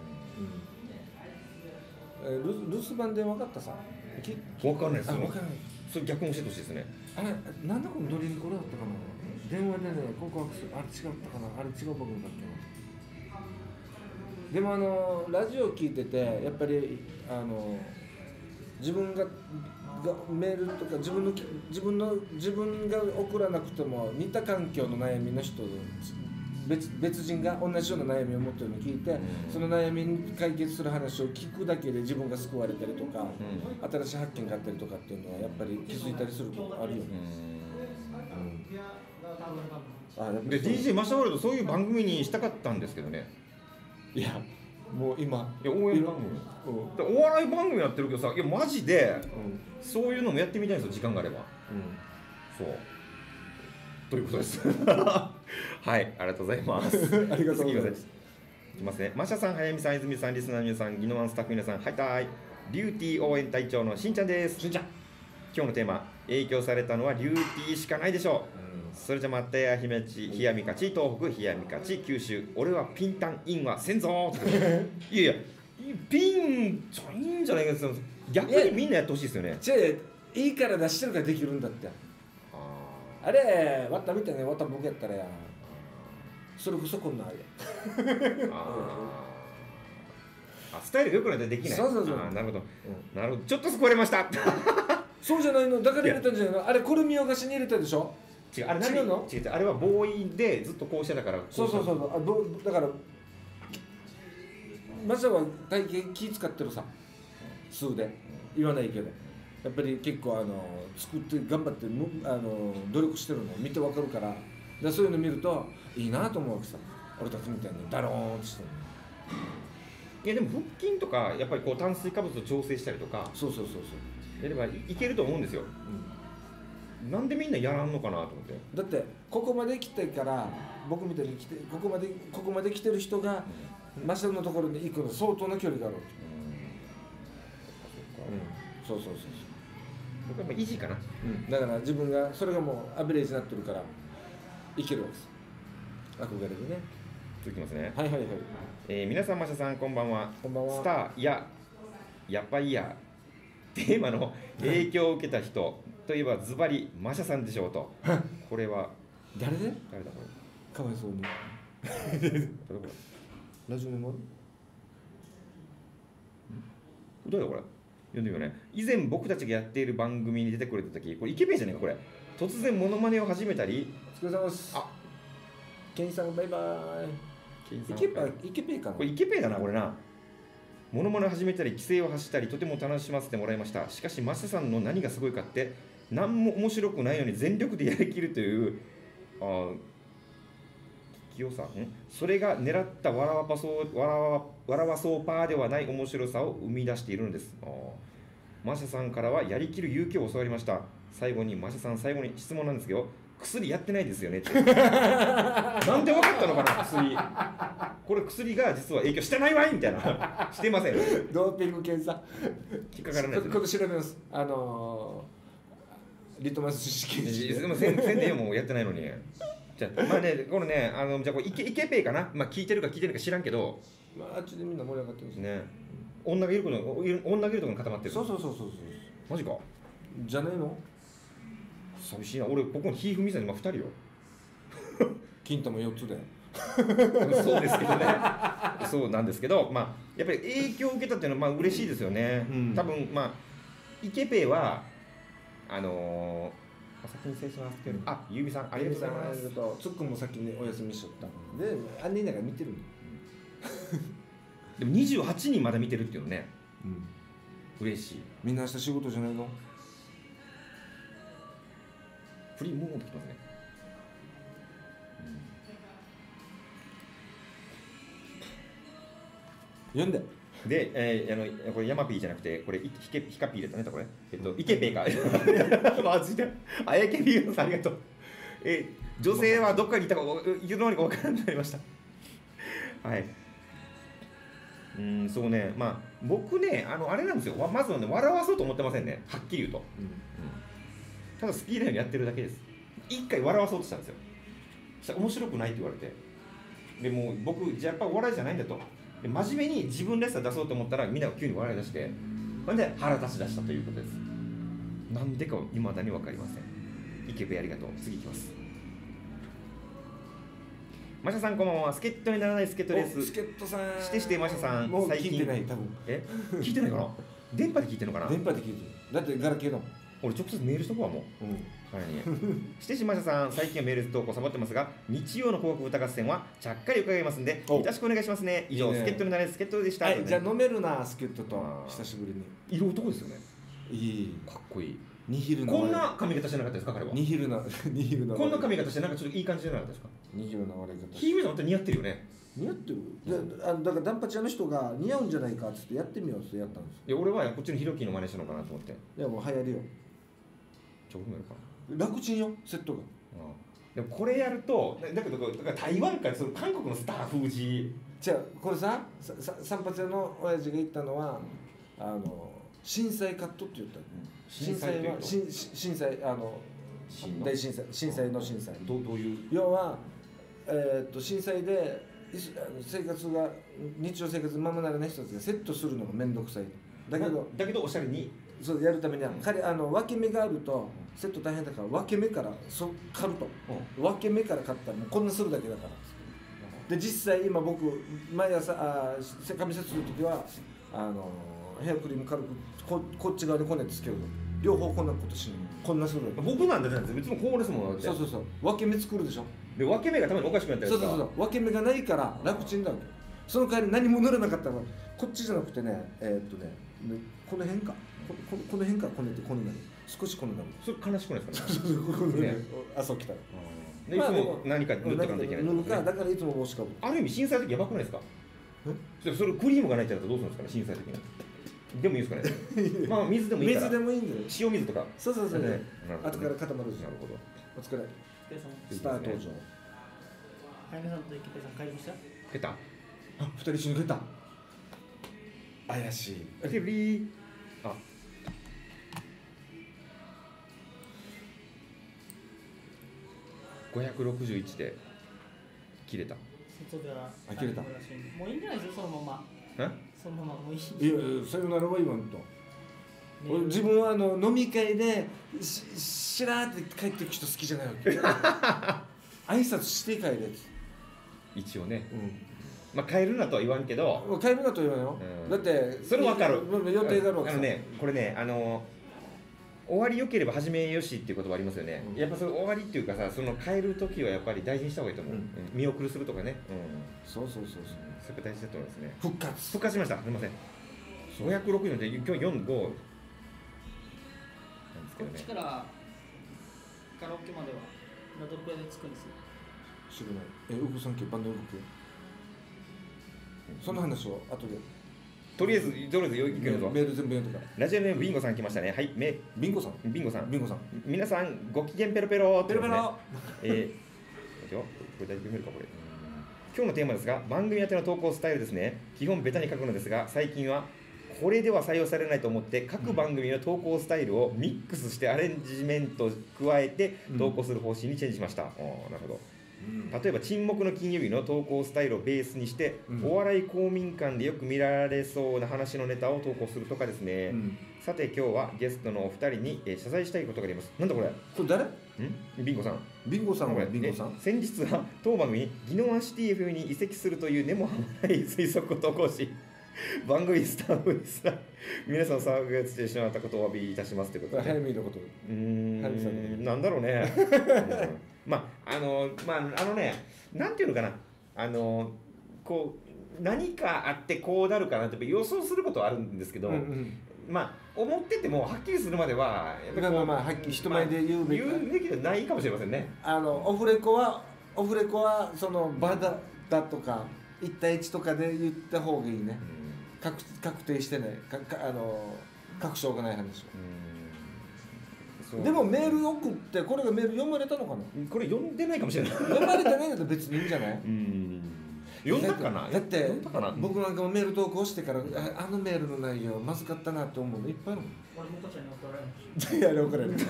留守番電話分かったさ。 分かんないですよ。 分かんない。 それ逆に教えてほしいですね。 あれ、なんだこのドリームコールだったかな。電話でね、告白する。あれ違ったかな。あれ違う番組だっけな。でもラジオ聞いててやっぱり自分がメールとか自分が送らなくても似た環境の悩みの人別人が同じような悩みを持ってるのを聞いて、その悩みに解決する話を聞くだけで自分が救われたりとか、新しい発見があったりとかっていうのはやっぱり気づいたりすることあるよね。 で DJ マシャワールドそういう番組にしたかったんですけどね。 いやもう今応援番組、お笑い番組やってるけどさ、いやマジで、そういうのもやってみたいんですよ、時間があれば。そうということですはい、ありがとうございますありがとうございます。 いきますね。マシャさん、はやみさん、泉さん、リスナーの皆さん、ギノワンスタッフ皆さん、はいたい。リューティー応援隊長のしんちゃんです。しんちゃん、今日のテーマ、影響されたのはリューティーしかないでしょう。それじゃまったや、ひめち、ひやみかち、東北、ひやみかち、九州、俺はピンタンインはせんぞいやいや、ピンじゃいいんじゃないか、逆にみんなやってほしいですよね。 いいから出してるからできるんだって。あれ、わったみたいなわった僕やったらや、それこそこんなあれスタイル良くないとできない。 そうなるほど、なるほど、ちょっと救われましたそうじゃないの、だから入れたんじゃないの。あれこれ見よがしに入れたでしょ。 違う、あれ違うの。違う、あれはボーイでずっとこうしてたから。 そうだからマサは体型気使ってるさ、数で言わないけど、やっぱり結構作って頑張って努力してるのを見てわかるから、そういうの見るといいなと思うわけさ。俺たちみたいにダローンとしてる。 いやでも腹筋とかやっぱりこう炭水化物を調整したりとか、 そうやればいけると思うんですよ。なんでみんなやらんのかなと思って。 だってここまで来てから僕みたいにここまで来てる人がマシャのところに行くの相当な距離がある。そう僕はやっぱ維持かな。 だから自分がそれがもうアベレージになってるからいけるわけです。憧れるね。 続きますね。 はい。 皆さんマシャさんこんばんは。 こんばんは。 スターやっぱりやテーマの影響を受けた人といえばズバリマシャさんでしょうと。これは誰だこれ。かわいそうに。ラジオネームどうだこれ。読んでみようね。以前僕たちがやっている番組に出てくれた時、これイケメンじゃねえかこれ。突然モノマネを始めたり。 お疲れ様です。ケンさんバイバイ。イケペイかな。 これイケペイだなこれな。モノマネを始めたり規制を発したりとても楽しませてもらいました。しかしマシャさんの何がすごいかって何も面白くないのに全力でやりきるという清さ、それが狙った笑わそうパーではない面白さを生み出しているのです。マシャさんからはやりきる勇気を教わりました。最後にマシャさん最後に質問なんですけど、薬やってないですよねってなんで分かったのかな薬。これ薬が実は影響してないわいみたいな。してません。 ドーピング検査引っかからないですね。 これ調べます。リトマス試験。 でも宣伝もやってないのに。じゃあまあね、これね、じゃあこれイケペイかな。まあ聞いてるか知らんけど、 あっちでみんな盛り上がってるんですね。女がいるところに固まってる。 そうマジか。 じゃねえの。 寂しいな。俺ここに火踏みさん今2人よ。 金玉4つで。 そうですけどね。そうなんですけど、まあやっぱり影響を受けたっていうのはまあ嬉しいですよね。多分まあイケペイは先に失礼しますけど、ゆうみさんありがとうございます。 つっくんも先にお休みしとったで、あんねんだから見てるの。 でも28人まだ見てるっていうのね、嬉しい。 みんな明日仕事じゃないの。 フリーもう持ってきますね。 読んで。 で、これヤマピーじゃなくて、これヒカピーだったね、これ。イケペイか。マジで。あやけピーさんありがとう。女性はどっかにいたか、いるのにか分からなくなりました。はい。そうね、まあ、僕ね、あれなんですよ。まずはね、笑わそうと思ってませんね。はっきり言うと。ただ好きなようにやってるだけです。一回笑わそうとしたんですよ。そしたら面白くないって言われて。でも僕、じゃあやっぱお笑いじゃないんだと。で真面目に自分らしさ出そうと思ったらみんなが急に笑い出して、ほんで腹立ち出したということです。なんでかは未だに分かりません。イケペイありがとう。次いきます。マシャさんこんばんは。助っ人にならない助っ人です。 助っ人さん。 してマシャさん。 もう聞いてない多分。 聞いてないかな。電波で聞いてるのかな。 電波で聞いてる。だってガラケーだもん。 俺直接メールしとくわもう。してマシャさん、最近はメール投稿サボってますが、日曜の紅白歌合戦はちゃっかり伺いますんで、よろしくお願いしますね。以上、助っ人になれる助っ人でした。 じゃあ飲めるな、助っ人と久しぶりに。 色男ですよね。 いい。 かっこいい。 ニヒルのこんな髪型してなかったですか彼は。 ニヒルなこんな髪型してなんかちょっといい感じじゃなかったですか。 ニヒルな笑い方。 ヒームさんって似合ってるよね。 似合ってる。だからダンパチ屋の人が似合うんじゃないかっつってやってみようってやったんですよ。 いや俺はこっちのヒロキの真似したのかなと思って。 いやもう流行りよ。 ちょっとやるかな。楽ちんよセットが。 でもこれやるとだから台湾からその韓国のスター封じ。 じゃあこれさ散髪屋の親父が言ったのは震災カットって言った。震災は震災大震災震災の震災。 どういう。 要は震災で生活が日常生活ままならない人たちがセットするのが面倒くさい。だけどおしゃれにそうやるためには分け目があるとセット大変だから分け目から刈ると、分け目から刈ったらもうこんなするだけだから。で実際今僕毎朝髪セットする時はヘアクリーム軽くこっち側でこねつけるの。両方こんなことしない。こんなするの。 僕なんだね。別にこうですもん。 そう分け目作るでしょ。 で分け目がたまにおかしくなったりとか。 そう分け目がないから楽ちんだわけ。 その代わり何も塗らなかったのこっちじゃなくてねこの辺かこの辺からこねてこのなる少しこのなるそれ悲しくないですかね朝起きたらいつも何か塗っとかないといけない塗るかだからいつも帽子かぶある意味震災の時やばくないですかそれクリームがないってなったらどうするんですかね震災の時にでもいいですかねまあ水でもいいから水でもいいんだよ塩水とかそう後から固まるしなるほどお疲れスター登場はやめさんと池田さん会議した出た 2人一緒に出た怪しいあ561で切れた外では切れたもういいんじゃないですよそのままそのままもういいいやさよならは言わんと自分は飲み会でしらーって帰ってく人好きじゃないわけ挨拶して帰れ一応ねまあ帰るなとは言わんけど帰るなとは言わんよだってそれ分かる予定があるわけこれね終わりよければ始めよしっていう言葉ありますよねやっぱそれ終わりっていうかさその帰る時はやっぱり大事にした方がいいと思う見送るするとかねそうそれ大事だと思いますね復活しましたすみません560で今日45なんですけどねこっちからカラオケまではどれくらいで着くんですよ知らない動く3系バンド動くその話を後でとりあえず行くぞメール全部読んでからラジオネームビンゴさん来ましたねはいビンゴさん皆さんご機嫌ペロペロペロペロこれ大丈夫読めるかこれ今日のテーマですが番組宛ての投稿スタイルですね基本ベタに書くのですが最近はこれでは採用されないと思って各番組の投稿スタイルをミックスしてアレンジメントを加えて投稿する方針にチェンジしました、なるほど例えば沈黙の金曜日の投稿スタイルをベースにして、お笑い公民館でよく見られそうな話のネタを投稿するとかですね、さて今日はゲストのお二人に、謝罪したいことがあります。なんだこれ誰ビンゴさんは先日は当番組に宜野湾シティ FM に移籍するという根も葉もない推測を投稿し番組スタッフですら皆さん騒ぎがついてしまったことをお詫びいたしますということで早見のことなんだろうねなんていうのかなこう何かあってこうなるかなって予想することはあるんですけど、思っててもはっきりするまでははっきり人前で言うべきではないかもしれませんね。 オフレコはその場だとか1対1とかで言った方がいいね。確定してない確証がない話でもメール送ってこれがメール読まれたのかな。 これ読んでないかもしれない。 読まれてないんだと別にいいんじゃない。 読んだかな。 だって僕なんかもメール投稿してからメールの内容まずかったなって思うのいっぱいあるもん。 俺もこちゃんに怒られる。 いや怒られる。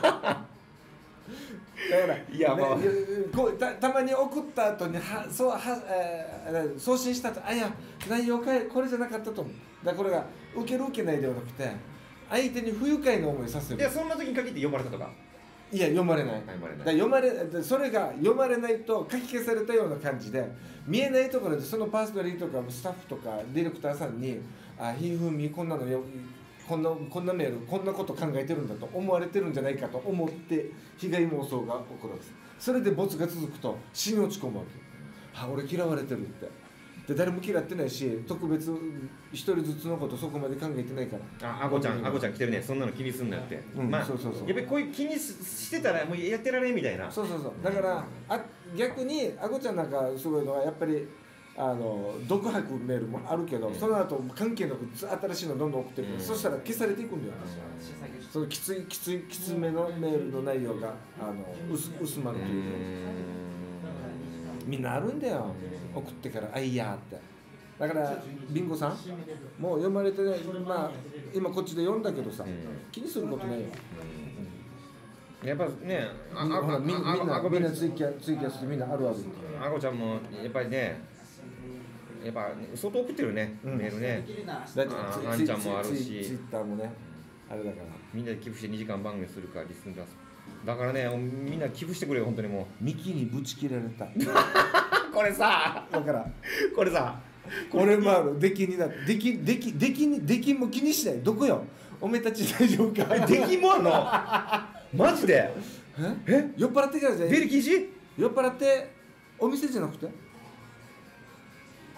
だからたまに送った後に送信した後内容これじゃなかったと思う。だからこれが受ける受けないではなくて相手に不愉快な思いさせる。 いやそんな時に限って読まれたとか。 いや読まれない。それが読まれないと書き消されたような感じで見えないところでそのパーソナリティとかスタッフとかディレクターさんにひふみこんなのよこんなメールこんなこと考えてるんだと思われてるんじゃないかと思って被害妄想が起こるわけです。それでボツが続くと死に落ち込むわけ。俺嫌われてるってで誰も嫌ってないし特別一人ずつのことそこまで考えてないから。 あごちゃん来てるね。そんなの気にすんなって、やっぱりこういう気にしてたらもうやってられんみたいな。 そうだから逆にあごちゃんなんかすごいのはやっぱり独白メールもあるけど、その後関係なく新しいのどんどん送ってくる、そしたら消されていくんだよ。そのきつめのメールの内容が薄まるというかみんなあるんだよ送ってからいやって。だからビンゴさんもう読まれてない、今こっちで読んだけどさ、気にすることないよ。 やっぱねみんなツイキャスでみんなあるある。 あごちゃんもやっぱりね相当送ってるね、メールね。 だってあんちゃんもあるしツイッターもねあれだからみんなで寄付して2時間番組するからリスン出す。だからねみんな寄付してくれよ本当に。もうミキにぶち切られたこれさだからこれさ俺も出禁になって出禁も気にしない。どこよおめたち大丈夫か。 出禁もあんのマジで酔っ払ってからじゃ出入り禁止。 酔っ払ってお店じゃなくて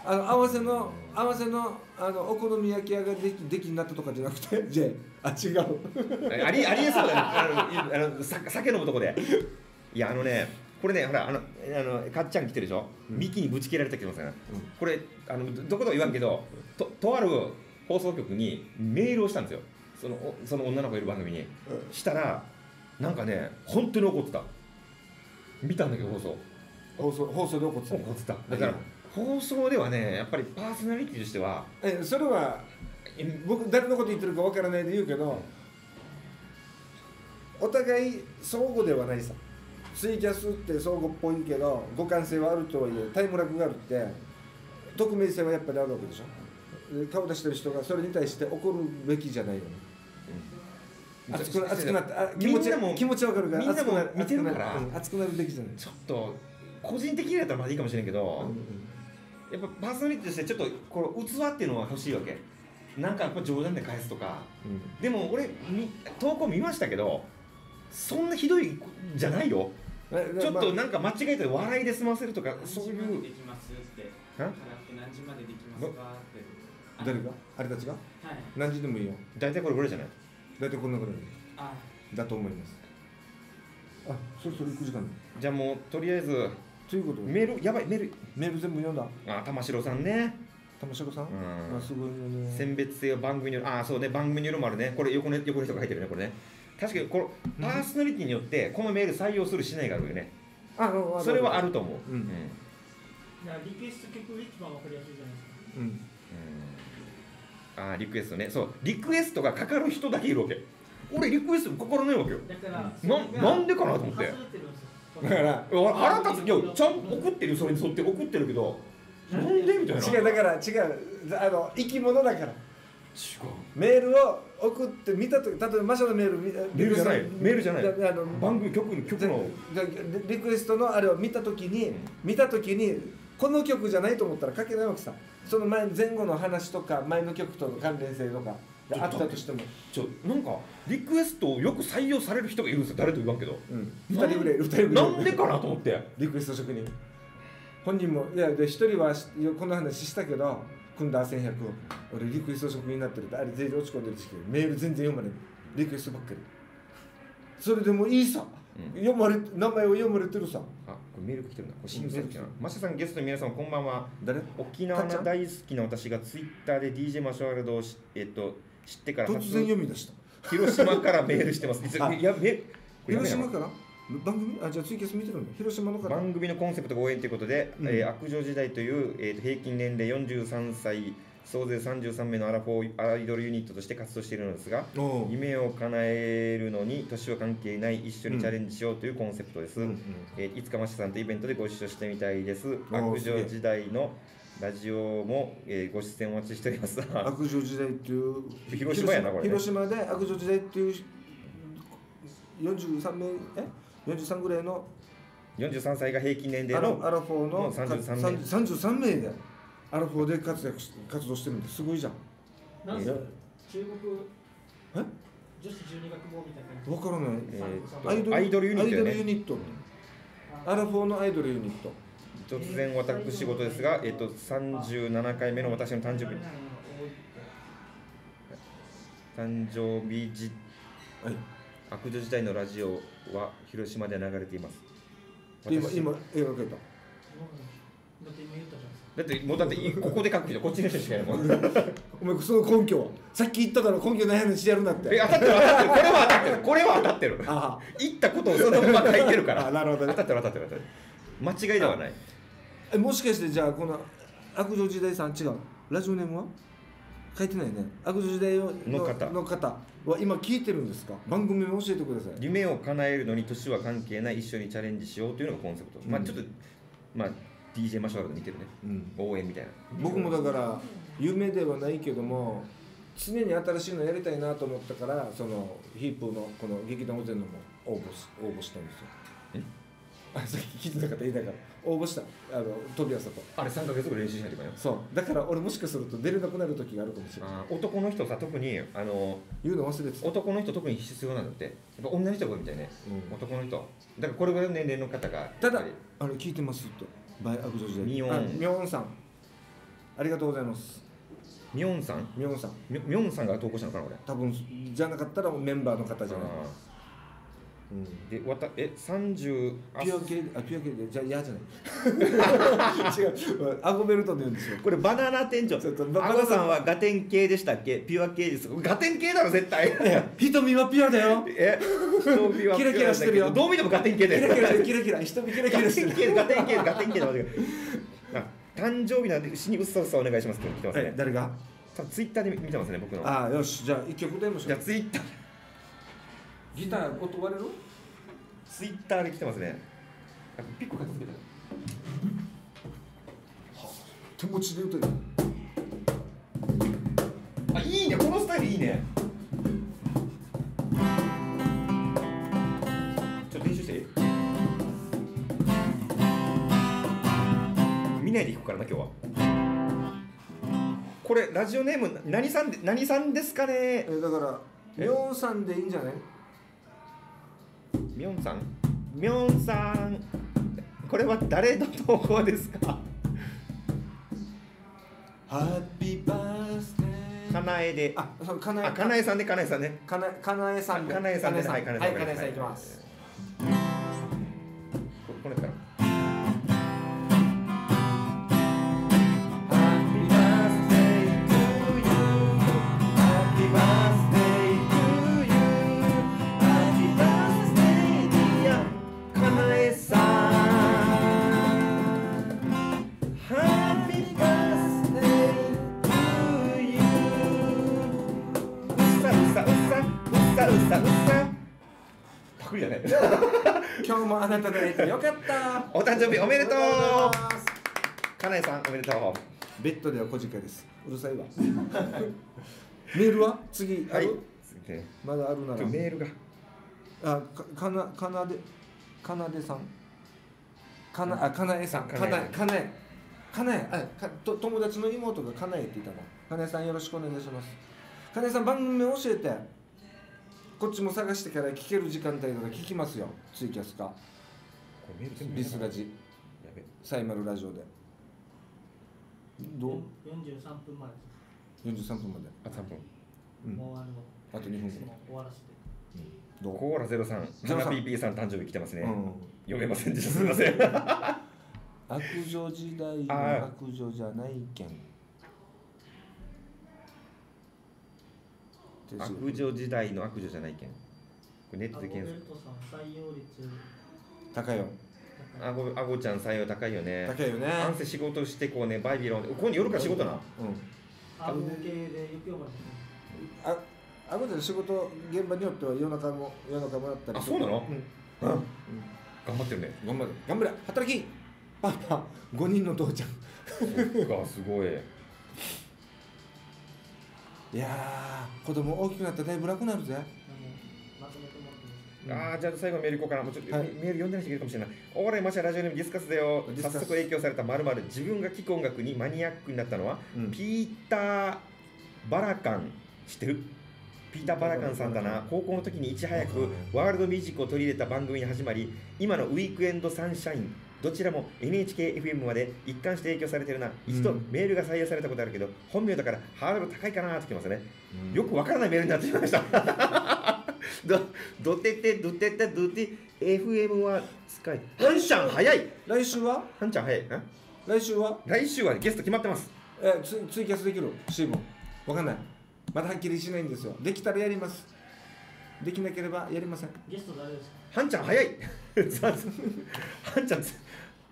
合わせのお好み焼き屋ができになったとかじゃなくて、違うありえそうだね、酒飲むとこで。いやこれね、ほらかっちゃん来てるでしょ、ミキにぶち切られたけどさ、これどことは言わんけど、とある放送局にメールをしたんですよ、その女の子いる番組に。したらなんかね、本当に怒ってた。見たんだけど、放送で怒ってた。だから放送ではね、やっぱりパーソナリティとしては、 それは僕誰のこと言ってるかわからないで言うけど、お互い相互ではないさ。ツイキャスって相互っぽいけど互換性はあるとはいえ、タイムラグがあるって、匿名性はやっぱりあるわけでしょ。顔出してる人がそれに対して怒るべきじゃないよね。熱くなって気持ちわかるから、 みんなも見てるから熱くなるべきじゃない。 ちょっと個人的にやったらまだいいかもしれんけど、やっぱパーソナリティとしてちょっとこの器っていうのは欲しいわけ。なんかやっぱ冗談で返すとか、でも俺投稿見ましたけど、そんなひどいじゃないよ。ちょっとなんか間違えて笑いで済ませるとか、そういう。 できますって。払って何時までできますかって。 誰が？あれたちが？ はい。 何時でもいいよ。 大体これぐらいじゃない？ 大体こんなぐらいだと思います。そろそろ行く時間。 じゃあもうとりあえずということメール、やばい、メール全部読んだ。 玉城さんね。 玉城さん？すごいよね。 選別性は番組による、そうね、番組によるもあるね。これ横の人が書いてるね、これね。確かにこのパーソナリティによってこのメール採用するしないがあるよね。それはあると思う。 リクエスト曲が一番わかりやすいじゃないですか。リクエストね。そう、リクエストがかかる人だけいるわけ。俺リクエストかからないわけよ。 だからなんでかなと思って。だから腹立つ。いや、ちゃんと送ってる、それに沿って送ってるけど、なんでみたいな。 違う、だから違う、生き物だから。メールを送って見たとき、例えばマシャのメールじゃない、番組曲のリクエストのあれを見たときにこの曲じゃないと思ったら書けないわけさ。その前後の話とか前の曲との関連性とかがあったとしても、 なんかリクエストをよく採用される人がいるんですよ。誰と言わんけど、 2人ぐらいなんでかなと思って。 リクエスト職人本人も、いやで1人はこの話したけど、組んだ1100を俺リクエスト職人になってるって、あれ全然落ち込んでるし、メール全然読まれる、リクエストばっかり。それでもいいさ、名前を読まれてるさ。 これメール来てるな。これ新鮮だな。マシャさん、ゲストの皆さんこんばんは。沖縄の大好きな私がツイッターで DJ マシュワールドを知ってから突然読み出した。 広島からメールしてます。 広島から番組？じゃあツイキャス見てるんだ。広島の方。 番組のコンセプトが応援ということで、悪女時代という、平均年齢43歳、総勢33名のアラフォーアイドルユニットとして活動しているのですが、夢を叶えるのに年は関係ない、一緒にチャレンジしようというコンセプトです。いつかマシャさんとイベントでご一緒してみたいです。悪女時代のラジオも、ご出演お待ちしております。 悪女時代っていう広島やな、これ、ね。 広島で悪女時代っていう43ぐらいの 43歳が平均年齢のアラフォーの33名でアラフォーで活動してるんです。すごいじゃん。 なんすか中国女子12学坊みたいな感じ。 わからない。 アイドルユニット、 アラフォーのアイドルユニット。 突然私事ですが、37回目の私の誕生日悪女時代のラジオは広島で流れています。 今映画描いた。 だってここで書く人こっちの人しかいないもん。 お前その根拠はさっき言っただろ、根拠ない話やるなって。 当たってる、これは当たってる。言ったことをそのまま書いてるから。 なるほどね。 当たってる。間違いではない。 もしかしてじゃあこの悪女時代さん、違う、ラジオネームは書いてないね。悪女時代の方は今聞いてるんですか？番組も教えてください。 夢を叶えるのに年は関係ない、一緒にチャレンジしようというのがコンセプト。ちょっとDJ マシュワールド似てるね、応援みたいな。 僕もだから夢ではないけども常に新しいのやりたいなと思ったから、そのヒープのこの劇団オゼンのも応募したんですよ。さっき聞いてなかった、言いながら応募した。飛び朝とあれ3ヶ月ぐらい練習しないといけないよ。 そうだから俺もしかすると出れなくなる時があるかもしれない。 男の人さ、特に言うの忘れてた。 男の人特に必要なんだって。やっぱ女の人が多いみたいね、男の人だからこれぐらいの年齢の方が。 ただ聞いてますってバイ悪女時代、ミョンさんありがとうございます。 ミョンさんが投稿したのかなこれ。 多分じゃなかったらメンバーの方じゃない。 で30 ピュア系でじゃ嫌じゃない違うアゴベルトで言うんですよ。 これバナナ店長。アゴさんはガテン系でしたっけ？ピュア系です。ガテン系だろ絶対。 瞳はピュアだよ。 瞳はキラキラしてるよ。 どう見てもガテン系だよ。 キラキラ瞳キラキラしてる。 ガテン系だ。誕生日なんでしにうっさうっさお願いしますって来てますね。 誰が？ 多分ツイッターで見てますね僕の。 ああよしじゃあ一曲歌いましょう。 じゃあツイッター。 ギター音割れる？ ツイッターで来てますね。ピッコ片付けた。 手持ちで歌える。 あいいねこのスタイルいいね。ちょっと練習していい？見ないでいくからな今日は。これラジオネーム何さんですかね。 だからミョンさんでいいんじゃない？ ミョンさんこれは誰の投稿ですか？ ハッピーバースデー。 かなえで。かなえさんで。かなえさんで。 はいかなえさんいきます。 これからパクリだね。 今日もあなたと会えてよかった。 お誕生日おめでとう。かなえさんおめでとう。 ベッドでは小鹿です。うるさいわ。メールは次ある？まだあるなら。 メールが。 かなでさん。かなえさん。かなえ。友達の妹がかなえって言ったの。かなえさんよろしくお願いします。かなえさん番組教えて。こっちも探してから聞ける時間帯とか聞きますよ。ツイキャスかリスラジサイマルラジオでどう ？43分前 43分まであ3分、 もうあと2分終わらせて、 どうコーラ03 7PP さん誕生日来てますね、読めませんでしたすみません悪女時代の悪女じゃないけん悪女時代の悪女じゃないけん。これネットで検索。 採用率高いよ。 あごちゃん採用高いよね。 高いよね。 なんせ仕事してこうねバイビロン。ここに夜から仕事な。 あご系で雪をあごちゃん仕事現場によっては夜中もやったり。 あそうなの？頑張ってるね。 頑張れ働き。パパ5人の父ちゃん。 すごい。 いやー子供大きくなったらだいぶ楽になるぜ。 じゃあ最後メールいこうかな。もうちょっと、メール読んでない人いるかもしれない。お笑いマシャラジオネームディスカスだよ。早速影響された〇〇。自分が聴く音楽にマニアックになったのは、ピーター・バラカン知ってる？ピーター・バラカンさんだな。高校の時にいち早くワールドミュージックを取り入れた番組に始まり、今のウィークエンドサンシャインどちらも NHKFM まで一貫して影響されてるな。一度メールが採用されたことあるけど、本名だからハードル高いかなってきますね。よくわからないメールになってきましたドテテ FM は使い。ハンちゃん早い。 来週は？ ハンちゃん早い。 来週はゲスト決まってます。 ツイキャスできる？シーボンわかんない。まだはっきりしないんですよ。できたらやります。できなければやりません。 ゲスト誰ですか？ ハンちゃん早いハンちゃんゲスト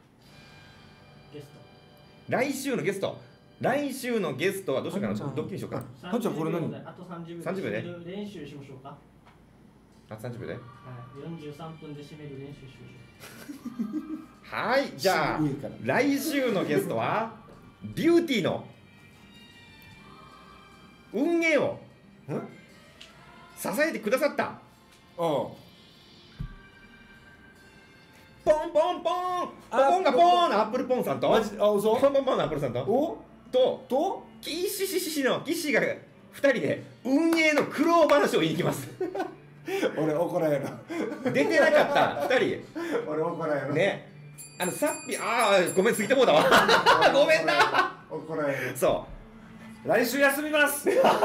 来週のゲストはどうしようかな。ドッキリしようかな。 ハンちゃんこれ何？ あと30秒 30秒で練習しましょうか。 あ30秒で、 はい、43分で締める練習しましょうはいじゃあ来週のゲストはビューティーの運営を支えてくださったポンポンポンポンがポーンのアップルポンさんとポンポンポンのアップルさんとキシが2人で運営の苦労話を言いに来ます俺怒られる出てなかった2人俺怒られるね。さっきごめん過ぎてもうだわごめんな怒られる。 そう来週休みます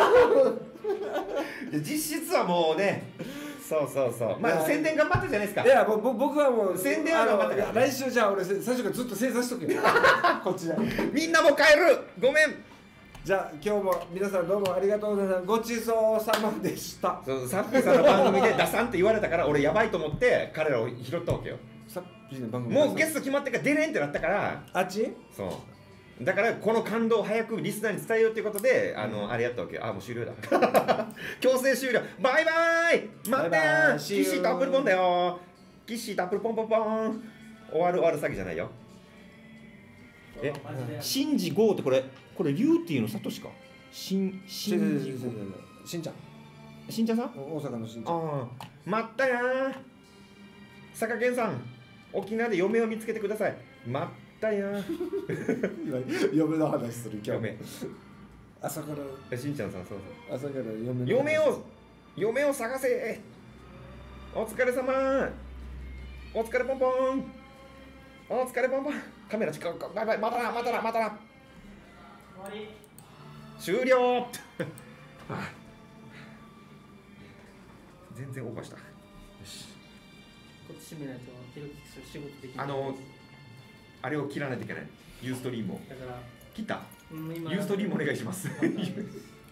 実質はもうね、そうそうそう、まあ宣伝頑張ったじゃないですか。 いや僕はもう宣伝は頑張ったから、 来週じゃあ俺最初からずっと正座しとくよこっちでみんなも帰る、ごめん。 じゃあ今日も皆さんどうもありがとうございます。ごちそうさまでした。 そうサッピーさんの番組で出さんって言われたから俺やばいと思って彼らを拾ったわけよ。 サッピーの番組もうゲスト決まってから出れんってなったから、 あっちそうだからこの感動を早くリスナーに伝えようということであれやったわけ。あもう終了だ強制終了。バイバイ待ってー。キッシーとアップルポンだよ。キッシーとアップルポンポンポン。終わる詐欺じゃないよ。シンジゴーってこれリューティーのサトシか。しんちゃんさん、 大阪のしんちゃん。 ああ待ったやー。坂健さん沖縄で嫁を見つけてください。待ったやー嫁の話する今日。朝からしんちゃんさん、そうそう、 朝から嫁を探せ。お疲れ様。お疲れポンポン。お疲れポンポン。カメラ近く、バイバイ、またな。終わり。終了全然オーバーした。よし。 こっち閉めないと仕事できない。 あれを切らないといけない。ユーストリームを。 だから切った。ユーストリームお願いします。